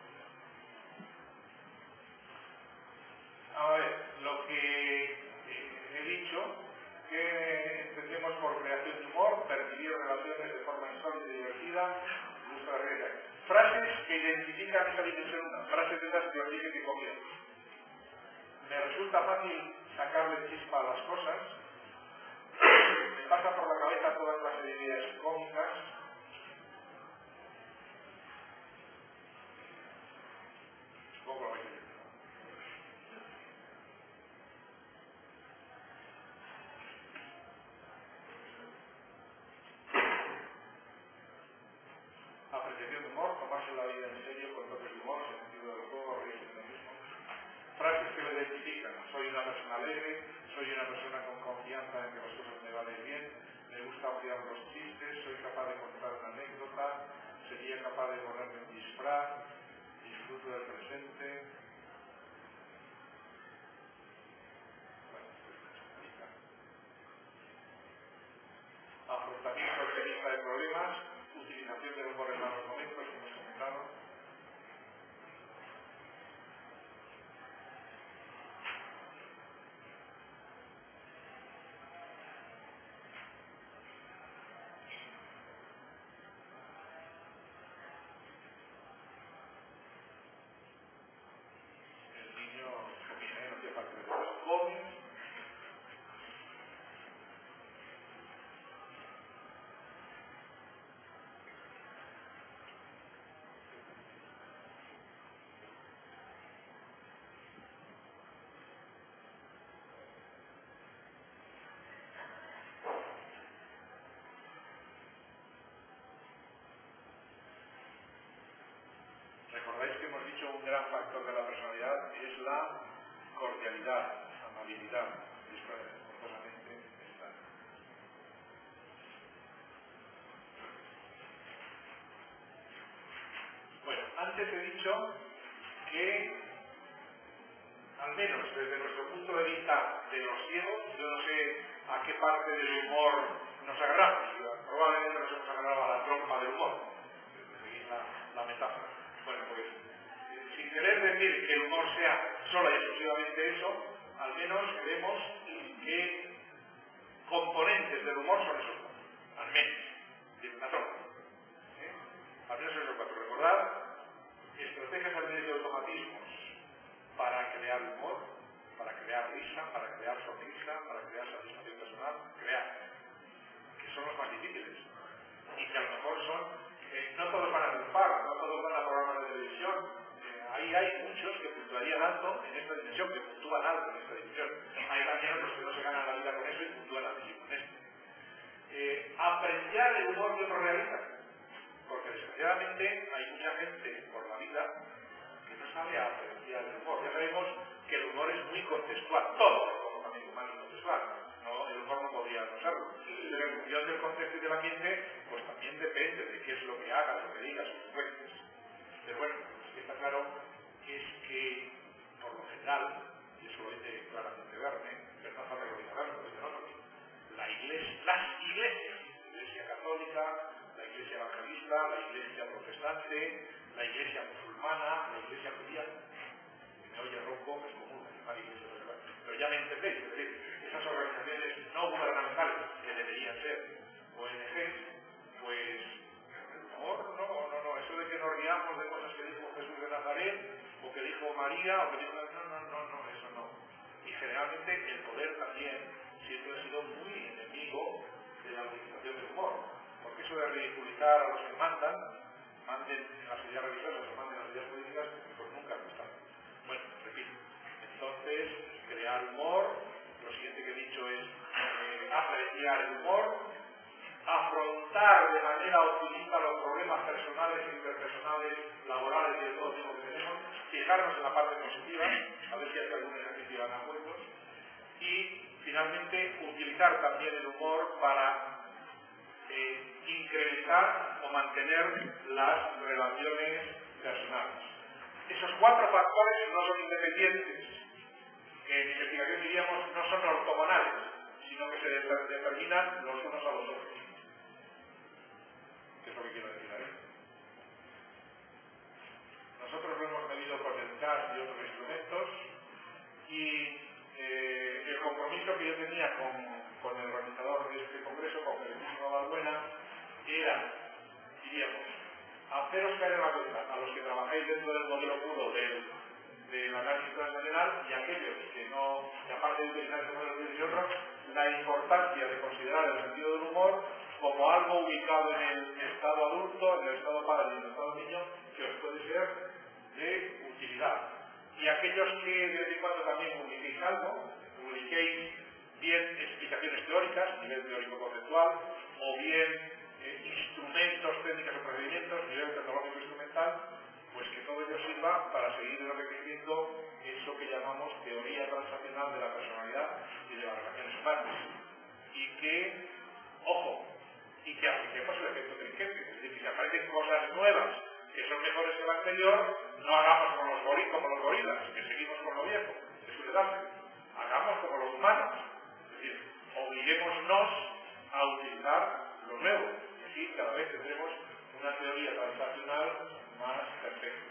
A ver, lo que eh, he dicho, que entendemos por creación de humor, percibir relaciones de forma insólita y divertida, gusto de realidad. Frases que identifican esa dimensión una, frases de esas que os dije que copian. Me resulta fácil sacarle chispa a las cosas, me pasa por la cabeza toda clase de ideas cómicas. Supongo que lo veis. Apreciación de humor, tomarse la vida en serio con toques de humor, sentido del juego, reírse de lo mismo. Frases que lo identifican. Soy una persona alegre, soy una persona con confianza en que las cosas me van a ir bien, me gusta odiar los chistes, soy capaz de contar una anécdota, sería capaz de ponerme un disfraz, disfruto del presente. Bueno, afrontamiento optimista de problemas, utilización del humor en malos momentos, como hemos comentado. un gran factor de la personalidad es la cordialidad, amabilidad. Esto es forzosamente está. Bueno, antes he dicho que, al menos desde nuestro punto de vista de los ciegos, yo no sé a qué parte del humor nos agarramos. Probablemente nos hemos agarrado a la trompa del humor, seguir la, la metáfora. Bueno, pues, eh, sin querer decir que el humor sea solo y exclusivamente eso, al menos vemos que componentes del humor son esos cuatro, al menos, de una trompa. ¿Eh? Al menos esos cuatro. Recordad, estrategias al medio de automatismos para crear humor, para crear risa, para crear sonrisa, para crear satisfacción personal, crear, que son los más difíciles. Y que a lo mejor son, eh, no todos van a triunfar, no todos van a programas de televisión. Eh, ahí hay muchos que puntuarían alto en esta dimensión, que puntúan alto en esta dimensión. Hay también otros que no se ganan la vida con eso y puntúan alto con esto. Eh, apreciar el humor de otros realistas, porque desgraciadamente hay mucha gente por la vida que no sabe apreciar el humor. Ya sabemos que el humor es muy contextual, todo el comportamiento humano es contextual, no, el humor no podría no serlo. Pero en función del contexto y del ambiente, pues también depende de qué es lo que hagas, lo que digas, o cuentes. Pero bueno, está claro que es que, por lo general, y eso lo dice claramente Verne, pero no falta que lo diga Verne, lo dice otro, la iglesia, las iglesias, la iglesia católica, la iglesia evangelista, la iglesia protestante, la iglesia musulmana, la iglesia judía, si me oye ronco, es común llamar iglesia musulmana, pero ya me entendéis, es decir, esas organizaciones no gubernamentales que deberían ser O N Ges, pues el humor, no, no, no, eso de que nos riamos de cosas que dijo Jesús de Nazaret, o que dijo María, o que dijo, no, no, no, no, eso no. Y generalmente el poder también siempre ha sido muy enemigo de la utilización del humor, porque eso de ridiculizar a los que mandan, manden en las ideas religiosas o manden en las ideas políticas, pues nunca ha gustado. Bueno, repito, entonces, crear humor, lo siguiente que he dicho es eh, apreciar el humor, afrontar de manera optimista los problemas personales, interpersonales, laborales y de todo tipo que tenemos, fijarnos en la parte positiva, a ver si hay algún ejercicio de acuerdos, y finalmente utilizar también el humor para eh, incrementar o mantener las relaciones personales. Esos cuatro factores no son independientes, que en investigación diríamos no son ortogonales, sino que se determinan los unos a los otros. ¿Qué es lo que quiero decir ahí? Nosotros lo hemos medido con el C A S y otros instrumentos, y eh, el compromiso que yo tenía con, con el organizador de este congreso, con Felicísimo Balbuena, era, diríamos, haceros caer en la cuenta a los que trabajáis dentro del modelo puro del, del análisis transnacional y aquellos que no, que aparte de utilizar este modelo y otros, la importancia de considerar el sentido del humor como algo ubicado en el estado adulto, en el estado padre y en el estado niño, que os puede ser de utilidad. Y aquellos que de vez en cuando también publiquéis algo, publiquéis bien explicaciones teóricas, nivel teórico conceptual, o bien eh, instrumentos, técnicas o procedimientos, nivel tecnológico instrumental, pues que todo ello sirva para seguir enriqueciendo eso que llamamos teoría transaccional de la personalidad y de las relaciones humanas. Y que, ojo, y que apliquemos el efecto trinquete, es decir, que si aparecen cosas nuevas que son mejores que la anterior, no hagamos como los, gorilas, como los gorilas, que seguimos con lo viejo, eso es heredable. Hagamos como los humanos, es decir, obliguémonos a utilizar lo nuevo, y así cada vez tendremos una teoría transaccional más perfecta.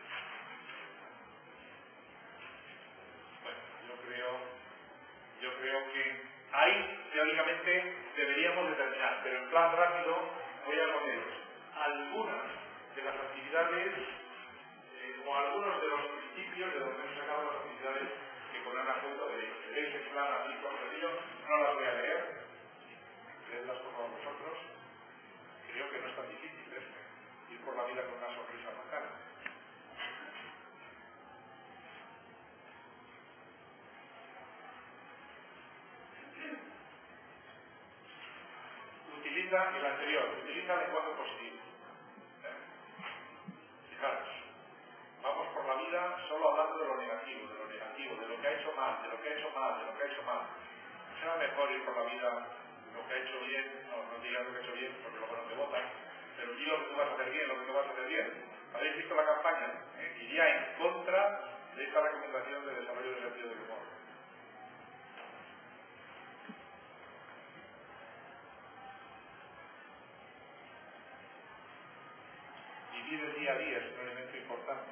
Bueno, yo creo, yo creo que ahí teóricamente deberíamos determinar, pero en plan rápido voy a poneros algunas de las actividades eh, o algunos de los principios de donde hemos sacado las actividades que podrán hacer de leéis en plan así por sencillo, no las voy a leer, leedlas por favor vosotros. Creo que no es tan difícil ¿eh? Ir por la vida con una sonrisa en la cara. Utiliza el anterior, utiliza el lenguaje positivo. ¿Eh? Fijaros, vamos por la mal, de lo que ha hecho mal, de lo que ha hecho mal. Será mejor ir por la vida lo que ha hecho bien, no, no digas lo que ha hecho bien porque luego no te votan, pero di lo que tú vas a hacer bien, lo que tú vas a hacer bien. ¿Habéis visto la campaña? Eh, iría en contra de esta recomendación de desarrollo del sentido del humor. Vivir el día a día es un elemento importante.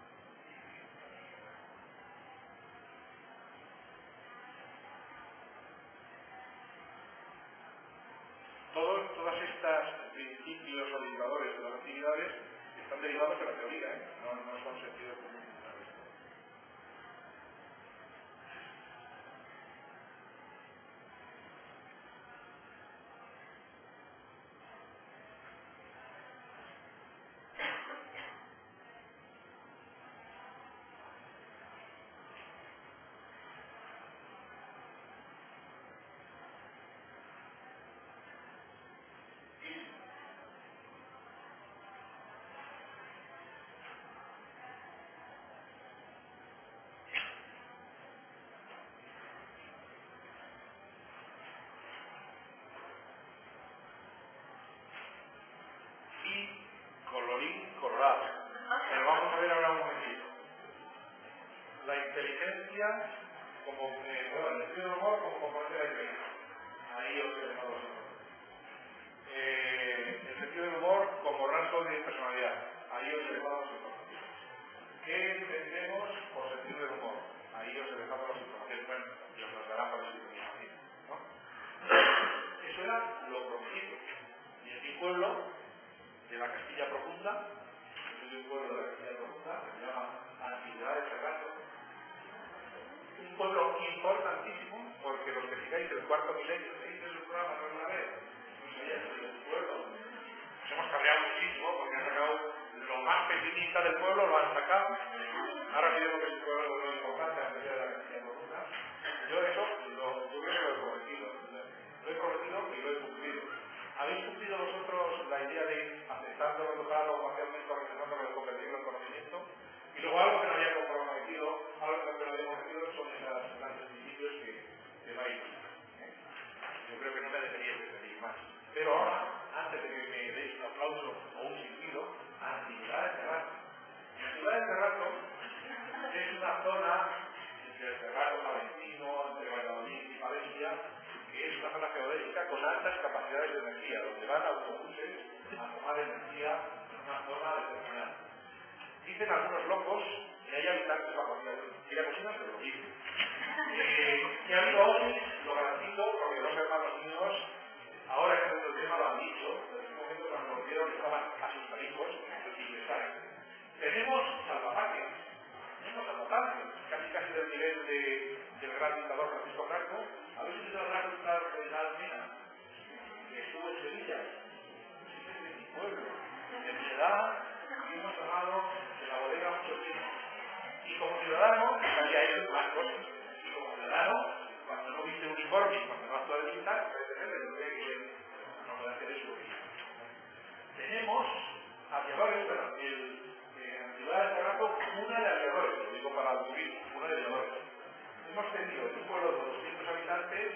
Todos, todas estas principios orientadores de las actividades están derivados de la teoría, ¿eh? no, no son sentido común. Colorín colorado. Pero vamos a ver ahora un momentito. La inteligencia como, eh, bueno, el sentido del humor como componente de la inteligencia. Ahí os tenemos vosotros. Eh, el sentido del humor como rasgo de personalidad. Ahí os dejamos las informaciones. ¿Qué entendemos por sentido del humor? Ahí os dejamos las informaciones. Bueno, y os las darán por el sitio ¿no? Eso era lo prometido. Y en mi pueblo, de la Castilla Profunda, que es un pueblo de la Castilla Profunda, que se llama Antigüedad de Ferrato. Un pueblo importantísimo, porque los que sigáis el cuarto milenio, que hice su programa alguna vez, no sabíais de un pueblo. Nos hemos cabreado muchísimo porque han sacado lo más pesimista del pueblo, lo han sacado. Ahora mismo que es un pueblo muy importante, a de la Castilla Profunda. Yo eso, lo, yo creo que lo he prometido. Lo he prometido y lo he cumplido. ¿Habéis cumplido vosotros la idea de aceptarlo, educarlo, parcialmente, organizándolo, convertirlo en conocimiento? Y luego algo que no había comprometido, algo que no había comprometido son esos grandes principios que, que vais. ¿eh? Yo creo que no me deberíais de pedir más. Pero ahora, antes de que me deis un aplauso o un silbido, Antigüedad de Ferrato. Antigüedad de Ferrato es una zona entre el Ferrato Palestino, entre Valladolid y Valencia, que es una zona geodésica con altas capacidades de energía, donde van autobuses a tomar energía en una zona determinada. Dicen algunos locos que hay habitantes bajo tierra. Mira, cocina, pero lo dicen. Eh, que ha habido ovnis, lo garantizo, porque dos hermanos míos, ahora que el tema lo han dicho, en ese momento cuando lo vieron estaban asustadicos, y les saben. Tenemos salvapatrias, tenemos salvapatrias, casi casi del nivel de, del gran dictador Francisco Franco. ¿Habéis visto el gran dictador de la Almena? Que estuvo en Sevilla. Ese es mi pueblo. En mi edad, hemos tomado de la bodega mucho tiempo. Y como ciudadano, sabía ellos más cosas. Y como ciudadano, cuando no viste uniforme y cuando no actúa de militar, no puede hacer eso. Tenemos aviadores, bueno, el eh, Antigüedad de Ferrato, una de aviadores, lo digo para el turismo, una de aviadores. Hemos tenido en un pueblo de doscientos habitantes,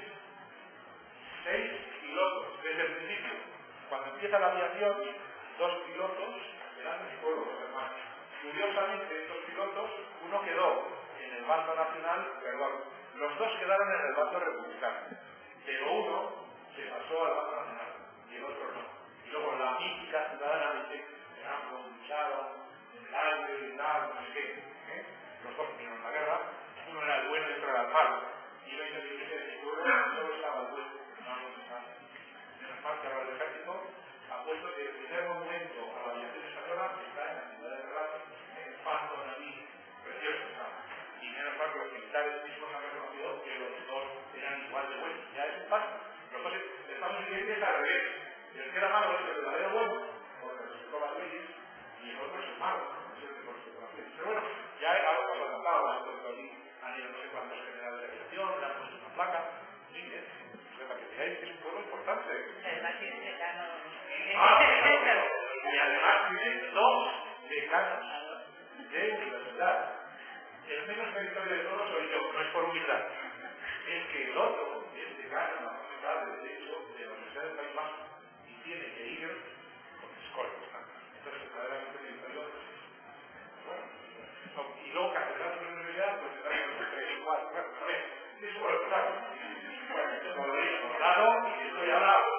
seis pilotos, desde el principio. Cuando empieza la aviación, dos pilotos eran de mi pueblo, dos hermanos. Curiosamente, estos pilotos, uno quedó en el bando nacional, perdón, los dos quedaron en el bando republicano, pero uno se pasó al bando nacional y el otro no. Y luego la mítica ciudadana dice que ambos lucharon en el aire y tal, no sé qué. ¿eh? Los dos vinieron a la guerra, uno era el bueno y otro era el malo. Y yo hice que en mi pueblo solo estaba el bueno, no había el malo. Menos mal que ahora el ejército ha puesto que el primer monumento a la aviación española está en la ciudad de Ferrato, en el paso de allí, precioso está. Y menos mal que los militares mismos han reconocido que los dos eran igual de buenos. Ya es un paso. Los dos estamos siguientes al revés. El que era malo es el verdadero bueno, porque respetó las leyes, y el otro es el malo, es el que no respetó las leyes. Pero bueno, ya algo nos ha contado, han ido no sé cuántos generales de aviación, le han puesto una placa, sí, ¿eh? Para que veáis que es un pueblo importante. Además tiene decanos. Ah, y además tiene dos decanos de universidad. El menos meritorio de todos soy yo, no es por humildad, es que el otro, este gana una facultad de Derecho de la Universidad del País Vasco y tiene que ir con escolta. Entonces, verdaderamente pienso yo, bueno, no, y luego catedrático de la universidad, pues te traen los tres, cuatro, cuatro, a ver, eso es claro. Bueno, como lo digo, claro, y estoy hablando.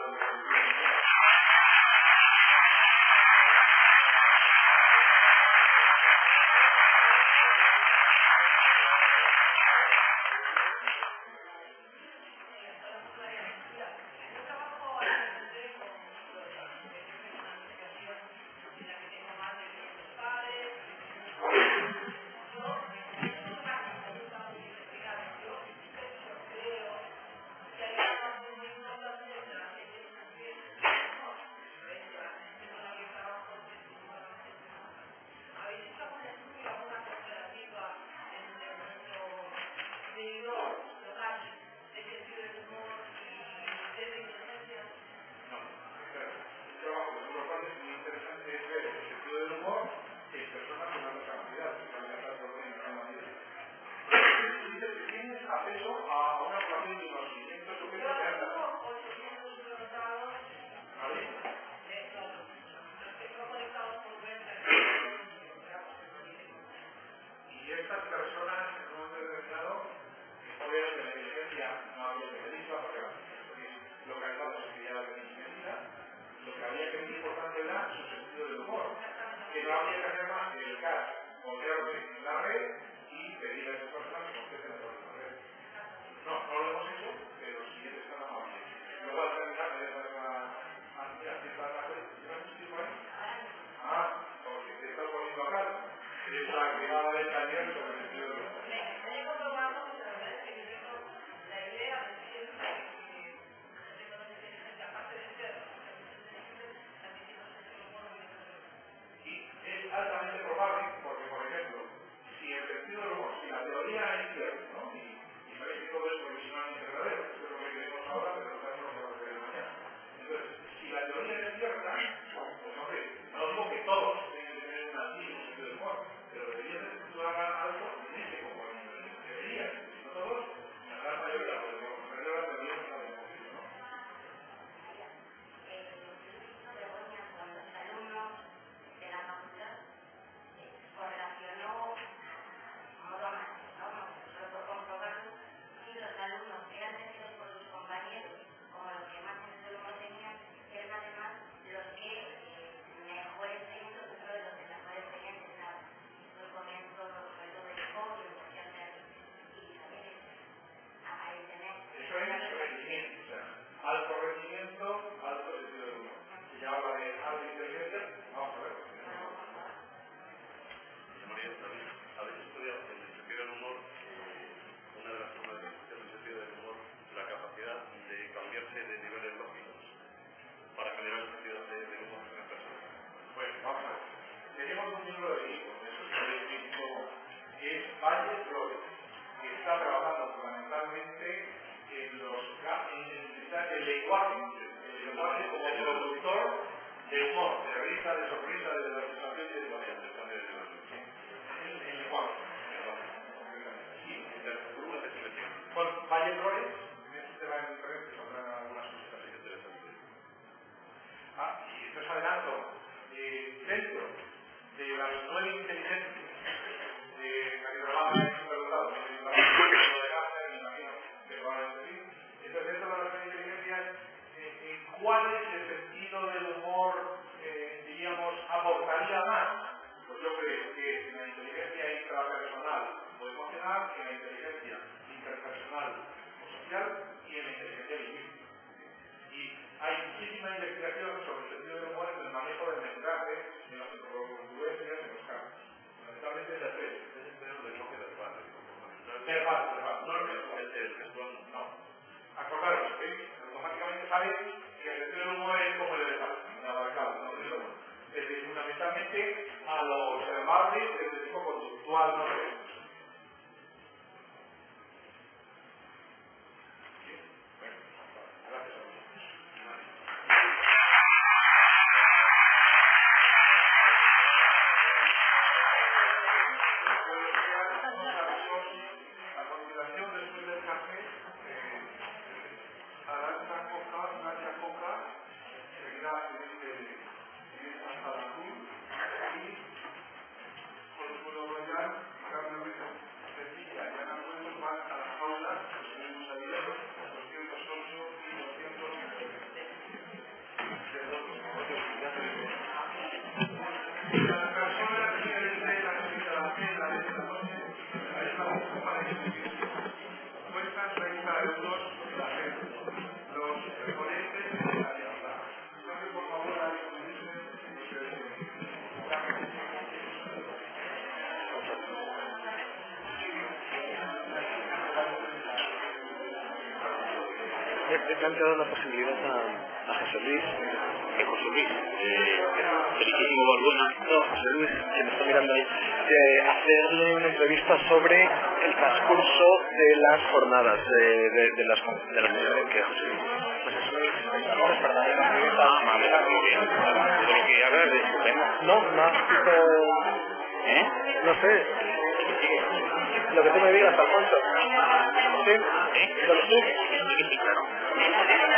A continuación, euros la sede. Los recorrientes de la libertad. Entonces, por favor, a discutirse He planteado la posibilidad a, a José Luis, que José Luis, eh, felicísimo Balbuena. no, José Luis, que me está mirando ahí, de hacerle una entrevista sobre el transcurso de las jornadas, de, de, de las de las que José Luis. Pues eso es para darle una entrevista. Ah, vale, muy bien. Pero que hablas de este tema. No, no has visto, ¿Eh? no sé, lo que tú me digas, Alfonso. ¿Sí? ¿Eh? ¿Lo que tú? Sí, sí, claro.